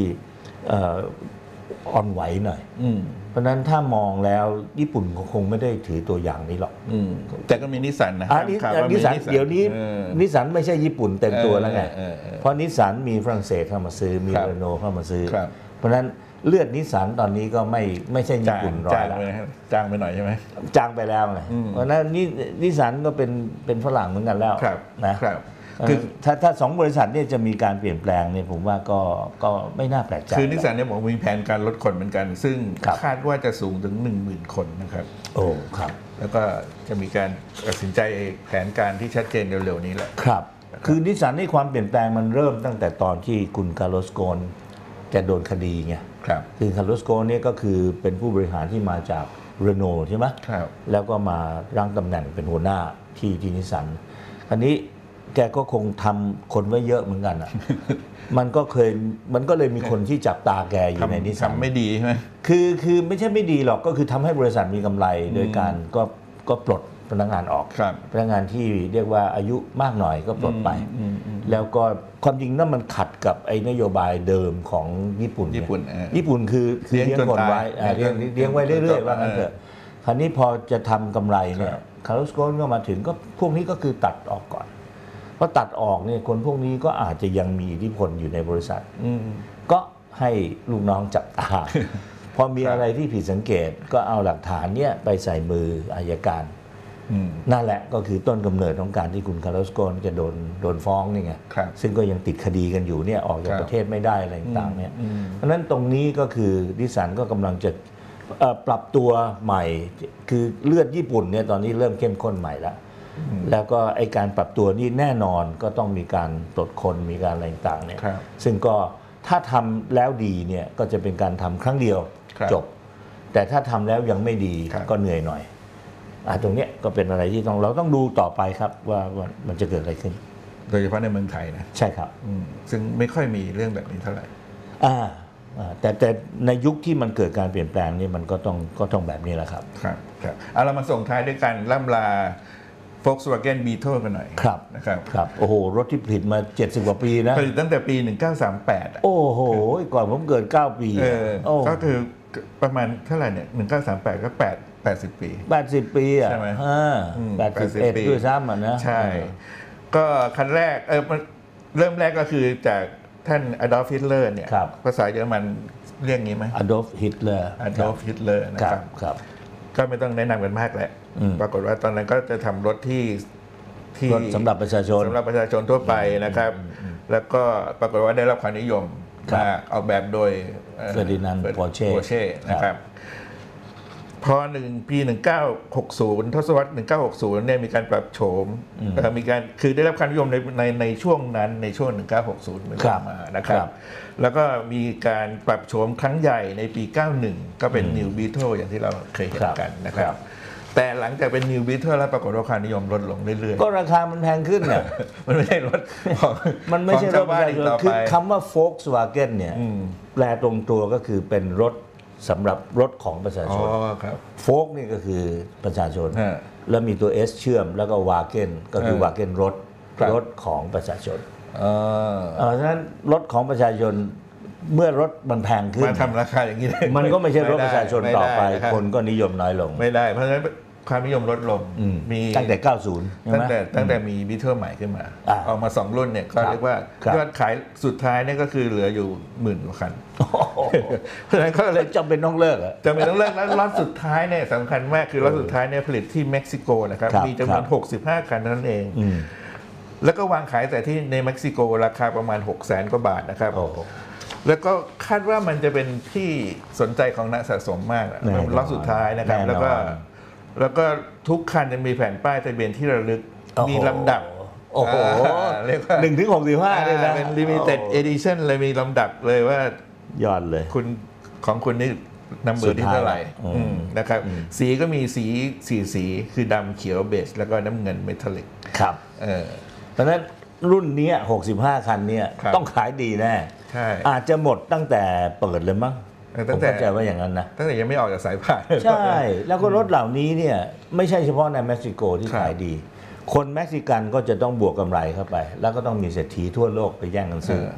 Speaker 8: อ่อนไหวหน่อยเพราะนั้นถ้ามองแล้วญี่ปุ่นคงไม่ได้ถือตัวอย่างนี้หรอก
Speaker 7: แต่ก็มีนิสสันนะ
Speaker 8: นิสสันเดี๋ยวนี้นิสสันไม่ใช่ญี่ปุ่นเต็มตัวแล้วไงเพราะนิสสันมีฝรั่งเศสเข้ามาซื้อมีเรโนเข้ามาซื้อเพราะนั้นเลือดนิสสันตอนนี้ก็ไม่ไม่ใช่ญี่ปุ่นร้อยแล้ว
Speaker 7: จางไปหน่อยใช่ไหม
Speaker 8: จางไปแล้วไงเพราะนั้นนิสสันก็เป็นเป็นฝรั่งเหมือนกันแล้วนะคือถ้าถ้าสองบริษัทเนี่ยจะมีการเปลี่ยนแปลงเนี่ยผมว่าก็ก็ไม่น่าแปลกใจ
Speaker 7: คือนิสสันเนี่ยผมมีแผนการลดคนเหมือนกันซึ่งคาดว่าจะสูงถึง หนึ่งหมื่น คนนะครับ
Speaker 8: โอ้ครับ
Speaker 7: แล้วก็จะมีการตัดสินใจแผนการที่ชัดเจนเร็วๆนี้แหละ
Speaker 8: ครับคือนิสสันในความเปลี่ยนแปลงมันเริ่มตั้งแต่ตอนที่คุณคาร์ลอสโกนจะโดนคดีไง
Speaker 7: ครับ
Speaker 8: คือคาร์ลอสโกนเนี่ยก็คือเป็นผู้บริหารที่มาจากเรโนใช่ไหม
Speaker 7: ครับ
Speaker 8: แล้วก็มารั้งตำแหน่งเป็นหัวหน้าที่ที่นิสสันคราวนี้แกก็คงทำคนไว้เยอะเหมือนกันอ่ะ มันก็เคยมันก็เลยมีคนที่จับตาแกอยู่ในนิสสัน
Speaker 7: ทำไม่ดีใช่ไหม
Speaker 8: คือคือไม่ใช่ไม่ดีหรอกก็คือทำให้บริษัทมีกำไรโดยการก็ก็ปลดพนักงานออกพนักงานที่เรียกว่าอายุมากหน่อยก็ปลดไปแล้วก็ความจริงนั่นมันขัดกับไอ้นโยบายเดิมของญี่ปุ่น
Speaker 7: ญี่ปุ่น
Speaker 8: ญี่ปุ่นคือเลี้ยงคนไว้เลี้ยงเลี้ยงไว้เรื่อยๆว่างั้นเถอะคราวนี้พอจะทำกำไรเนี่ยคาร์ลอสโกนก็มาถึงก็พวกนี้ก็คือตัดออกก่อนเพราะตัดออกเนี่ยคนพวกนี้ก็อาจจะยังมีอิทธิพลอยู่ในบริษัทก็ให้ลูกน้องจับตา พอมีอะไรที่ผิดสังเกตก็เอาหลักฐานเนี่ยไปใส่มืออัยการนั่นแหละก็คือต้นกำเนิดของการที่คุณคาร์ลอสโกนจะโดนโดนฟ้องนี่ไงซึ่งก็ยังติดคดีกันอยู่เนี่ยออกจากประเทศไม่ได้อะไรต่างๆเนี่ยเพราะฉะนั้นตรงนี้ก็คือนิสสันก็กำลังจะปรับตัวใหม่คือเลือดญี่ปุ่นเนี่ยตอนนี้เริ่มเข้มข้นใหม่แล้วแล้วก็ไอการปรับตัวนี่แน่นอนก็ต้องมีการตรวจคนมีการอะไรต่างๆเนี่ยซึ่งก็ถ้าทำแล้วดีเนี่ยก็จะเป็นการทำครั้งเดียวจบแต่ถ้าทำแล้วยังไม่ดีก็เหนื่อยหน่อยอ่าตรงเนี้ยก็เป็นอะไรที่ต้องเราต้องดูต่อไปครับว่าว่ามันจะเกิดอะไรขึ้น
Speaker 7: โดยเฉพาะในเมืองไทยนะ
Speaker 8: ใช่ครับ
Speaker 7: ซึ่งไม่ค่อยมีเรื่องแบบนี้เท่าไหร่
Speaker 8: อ่าแต่แต่ในยุคที่มันเกิดการเปลี่ยนแปลงนี่มันก็ต้องก็ต้องแบบนี้แหละครับ
Speaker 7: ครับครับเอาเรามาส่งท้ายด้วยการล่ำลาVolkswagen Beetle กันหน่อย
Speaker 8: ครับ
Speaker 7: นะครับ
Speaker 8: ครับโอ้โหรถที่ผลิตมาเจ็ดสิบกว่าปีนะ
Speaker 7: ผลิตตั้งแต่ปีหนึ่งเก้าสามแปด
Speaker 8: โอ้โหก่อนผมเกิดเก้าปี
Speaker 7: ก็คือประมาณเท่าไหร่เนี่ยหนึ่งเก้าสามแปดก็แปด แปดสิบปี
Speaker 8: แปดสิบปีอ่ะ
Speaker 7: ใช่ไหม
Speaker 8: แปดสิบเอ็ดด้วยซ้ำอ่ะนะ
Speaker 7: ใช่ก็คันแรกเออเริ่มแรกก็คือจากท่านอดอล์ฟฮิตเลอร์เนี่ยภาษาเยอรมันเรียกงี้ไหม
Speaker 8: อดอล์ฟฮิตเลอร์
Speaker 7: อดอล์ฟฮิตเลอร์นะครับก็ไม่ต้องแนะนำกันมากแหละปรากฏว่าตอนนั้นก็จะทำรถที่
Speaker 8: ที่สำหรับประชาชน
Speaker 7: สำหรับประชาชนทั่วไปนะครับแล้วก็ปรากฏว่าได้รับความนิยมมากออกแบบโดย
Speaker 8: เฟอร์ดินานด์ ปอร์เช่
Speaker 7: นะครับพอหนึ่งปีหนึ่งเก้าหกศูนย์ทศวรรษหนึ่งเก้าหกศูนย์เนี่ยมีการปรับโฉมมีการคือได้รับความนิยมในในในช่วงนั้นในช่วงหนึ่งเก้าหกศูนย์เป็นต้นมานะครับแล้วก็มีการปรับโฉมครั้งใหญ่ในปีเก้าสิบเอ็ดก็เป็น New Beetle อย่างที่เราเคยเห็นกันนะครับแต่หลังจากเป็น New Beetle แล้วปรากฏว่าความนิยมลดลงเรื่อย
Speaker 8: ๆก็ราคามันแพงขึ้นเนี่ย
Speaker 7: มันไม่ใช่รถ
Speaker 8: มันไม่ใช่รถคือคำว่า Volkswagen เนี่ยแปลตรงตัวก็คือเป็นรถสำหรับรถของประชาชนโฟกนี่ก็คือประชาชนแล้วมีตัว S เชื่อมแล้วก็วาเกนก็คือวาเกนรถรถของประชาชนเพราะฉะนั้นรถของประชาชนเมื่อรถมันแพงขึ้น
Speaker 7: มาทำราคาอย่างนี้
Speaker 8: มันก็ไม่ใช่รถประชาชนต่อไปคนก็นิยมน้อยลง
Speaker 7: ไม่ได้เพราะฉะนั้นความนิยมลดลง
Speaker 8: มีตั้งแต่เก้าสิบ
Speaker 7: ตั้งแต่ตั้งแต่มีบีเทิลใหม่ขึ้นมาออกมาสองรุ่นเนี่ยก็เรียกว่ายอดขายสุดท้ายเนี่ยก็คือเหลืออยู่หมื่นกว่าคันเพราะฉะนั้นก็เลย
Speaker 8: จำเป็นต้องเลิก
Speaker 7: จำเป็นต้องเลิกแล้วล็อตสุดท้ายเนี่ยสำคัญมากคือล็อตสุดท้ายเนี่ยผลิตที่เม็กซิโกนะครับมีจำนวนหกสิบห้าคันเท่านั้นเองแล้วก็วางขายแต่ที่ในเม็กซิโกราคาประมาณหกแสนกว่าบาทนะครับแล้วก็คาดว่ามันจะเป็นที่สนใจของนักสะสมมากล็อตสุดท้ายนะครับแล้วก็แล้วก็ทุกคันจะมีแผ่นป้ายทะเบียนที่ระลึกมีลำดับ
Speaker 8: โอ้โหเรียกว่าหนึ่งถึงหกสิบห้าเลยนะ
Speaker 7: เป็น limited edition เลยมีลำดับเลยว่าย
Speaker 8: อดเลย
Speaker 7: คุณของคุณนี่นัมเบอร์ที่เท่าไหร่นะครับสีก็มีสีสีสีคือดำเขียวเบจแล้วก็น้ำเงินเมทัลลิก
Speaker 8: ครับเพราะฉะนั้นรุ่นนี้หกสิบห้าคันนี้ต้องขายดีแน่อาจจะหมดตั้งแต่เปิดเลยมั้งผมเข้าใจว่าอย่างนั้นนะ
Speaker 7: ตั้งแต่ยังไม่ออกจากสายพาน
Speaker 8: ใช่แล้วก็รถเหล่านี้เนี่ยไม่ใช่เฉพาะในเม็กซิโกที่ขายดีคนเม็กซิกันก็จะต้องบวกกำไรเข้าไปแล้วก็ต้องมีเศรษฐีทั่วโลกไปแย่งกันซื้อ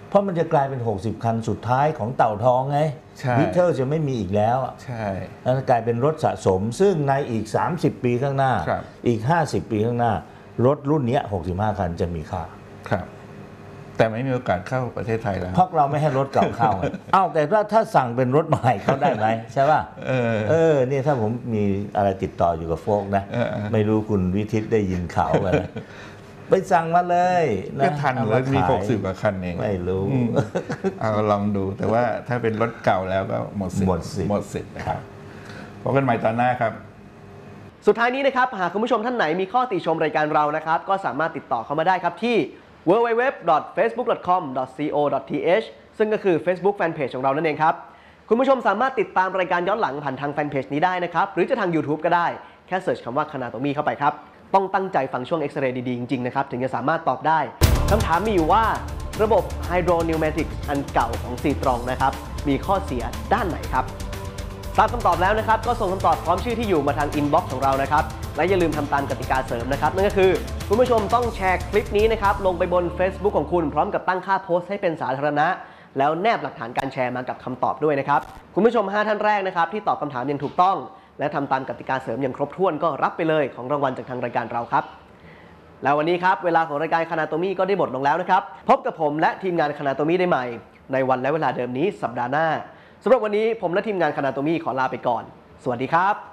Speaker 8: เพราะมันจะกลายเป็น หกสิบ คันสุดท้ายของเต่าทองไงวิเทอร์จะไม่มีอีกแล้วใช่แล้วกลายเป็นรถสะสมซึ่งในอีกสามสิบปีข้างหน้าอีกห้าสิบปีข้างหน้ารถรุ่นนี้หกสิบห้าคันจะมีค่าครับแต่ไม่มีโอกาสเข้าประเทศไทยแล้วเพราะเราไม่ให้รถเก่าเข้า เอ้าแต่ว่าถ้าสั่งเป็นรถใหม่เขาได้ไหมใช่ป่ะเออเออนี่ถ้าผมมีอะไรติดต่ออยู่กับโฟกนะไม่รู้คุณวิทิตได้ยินข่าวกันไปสั่งมาเลยก็ทันแล้วมีหกสิบกว่าคันเองไม่รู้เอาลองดูแต่ว่าถ้าเป็นรถเก่าแล้วก็หมดสิทธิ์หมดสิทธิ์หมดสิทธิ์นะครับพบกันใหม่ตอนหน้าครับ
Speaker 2: สุดท้ายนี้นะครับหากคุณผู้ชมท่านไหนมีข้อติชมรายการเรานะครับก็สามารถติดต่อเข้ามาได้ครับที่ ดับเบิลยู ดับเบิลยู ดับเบิลยู ดอท เฟซบุ๊ก ดอท คอม ดอท ซี โอ ดอท ที เอช ซึ่งก็คือ Facebook Fanpage ของเรานั่นเองครับคุณผู้ชมสามารถติดตามรายการย้อนหลังผ่านทางแฟนเพจนี้ได้นะครับหรือจะทาง YouTube ก็ได้แค่เสิร์ชคำว่าคณาโตมี่เข้าไปครับต้องตั้งใจฟังช่วงเอ็กซเรย์ดีๆจริงๆนะครับถึงจะสามารถตอบได้คำถามมีอยู่ว่าระบบ Hydro-Pneumatics อันเก่าของ ซี ตรอง นะครับมีข้อเสียด้านไหนครับทราบคำตอบแล้วนะครับก็ส่งคำตอบพร้อมชื่อที่อยู่มาทางอินบ็อกซ์ของเรานะครับและอย่าลืมทำตามกติกาเสริมนะครับนั่นก็คือคุณผู้ชมต้องแชร์คลิปนี้นะครับลงไปบน Facebook ของคุณพร้อมกับตั้งค่าโพสต์ให้เป็นสาธารณะแล้วแนบหลักฐานการแชร์มากับคำตอบด้วยนะครับคุณผู้ชมห้าท่านแรกนะครับที่ตอบคำถามอย่างถูกต้องและทำตามกติกาเสริมอย่างครบถ้วนก็รับไปเลยของรางวัลจากทางรายการเราครับแล้ววันนี้ครับเวลาของรายการคณาโตมี่ก็ได้หมดลงแล้วนะครับพบกับผมและทีมงานคณาโตมี่ได้ใหม่ในวันและเวลาเดิมนี้สัปดาห์หน้าสำหรับวันนี้ผมและทีมงานคณาโตมี่ขอลาไปก่อนสวัสดีครับ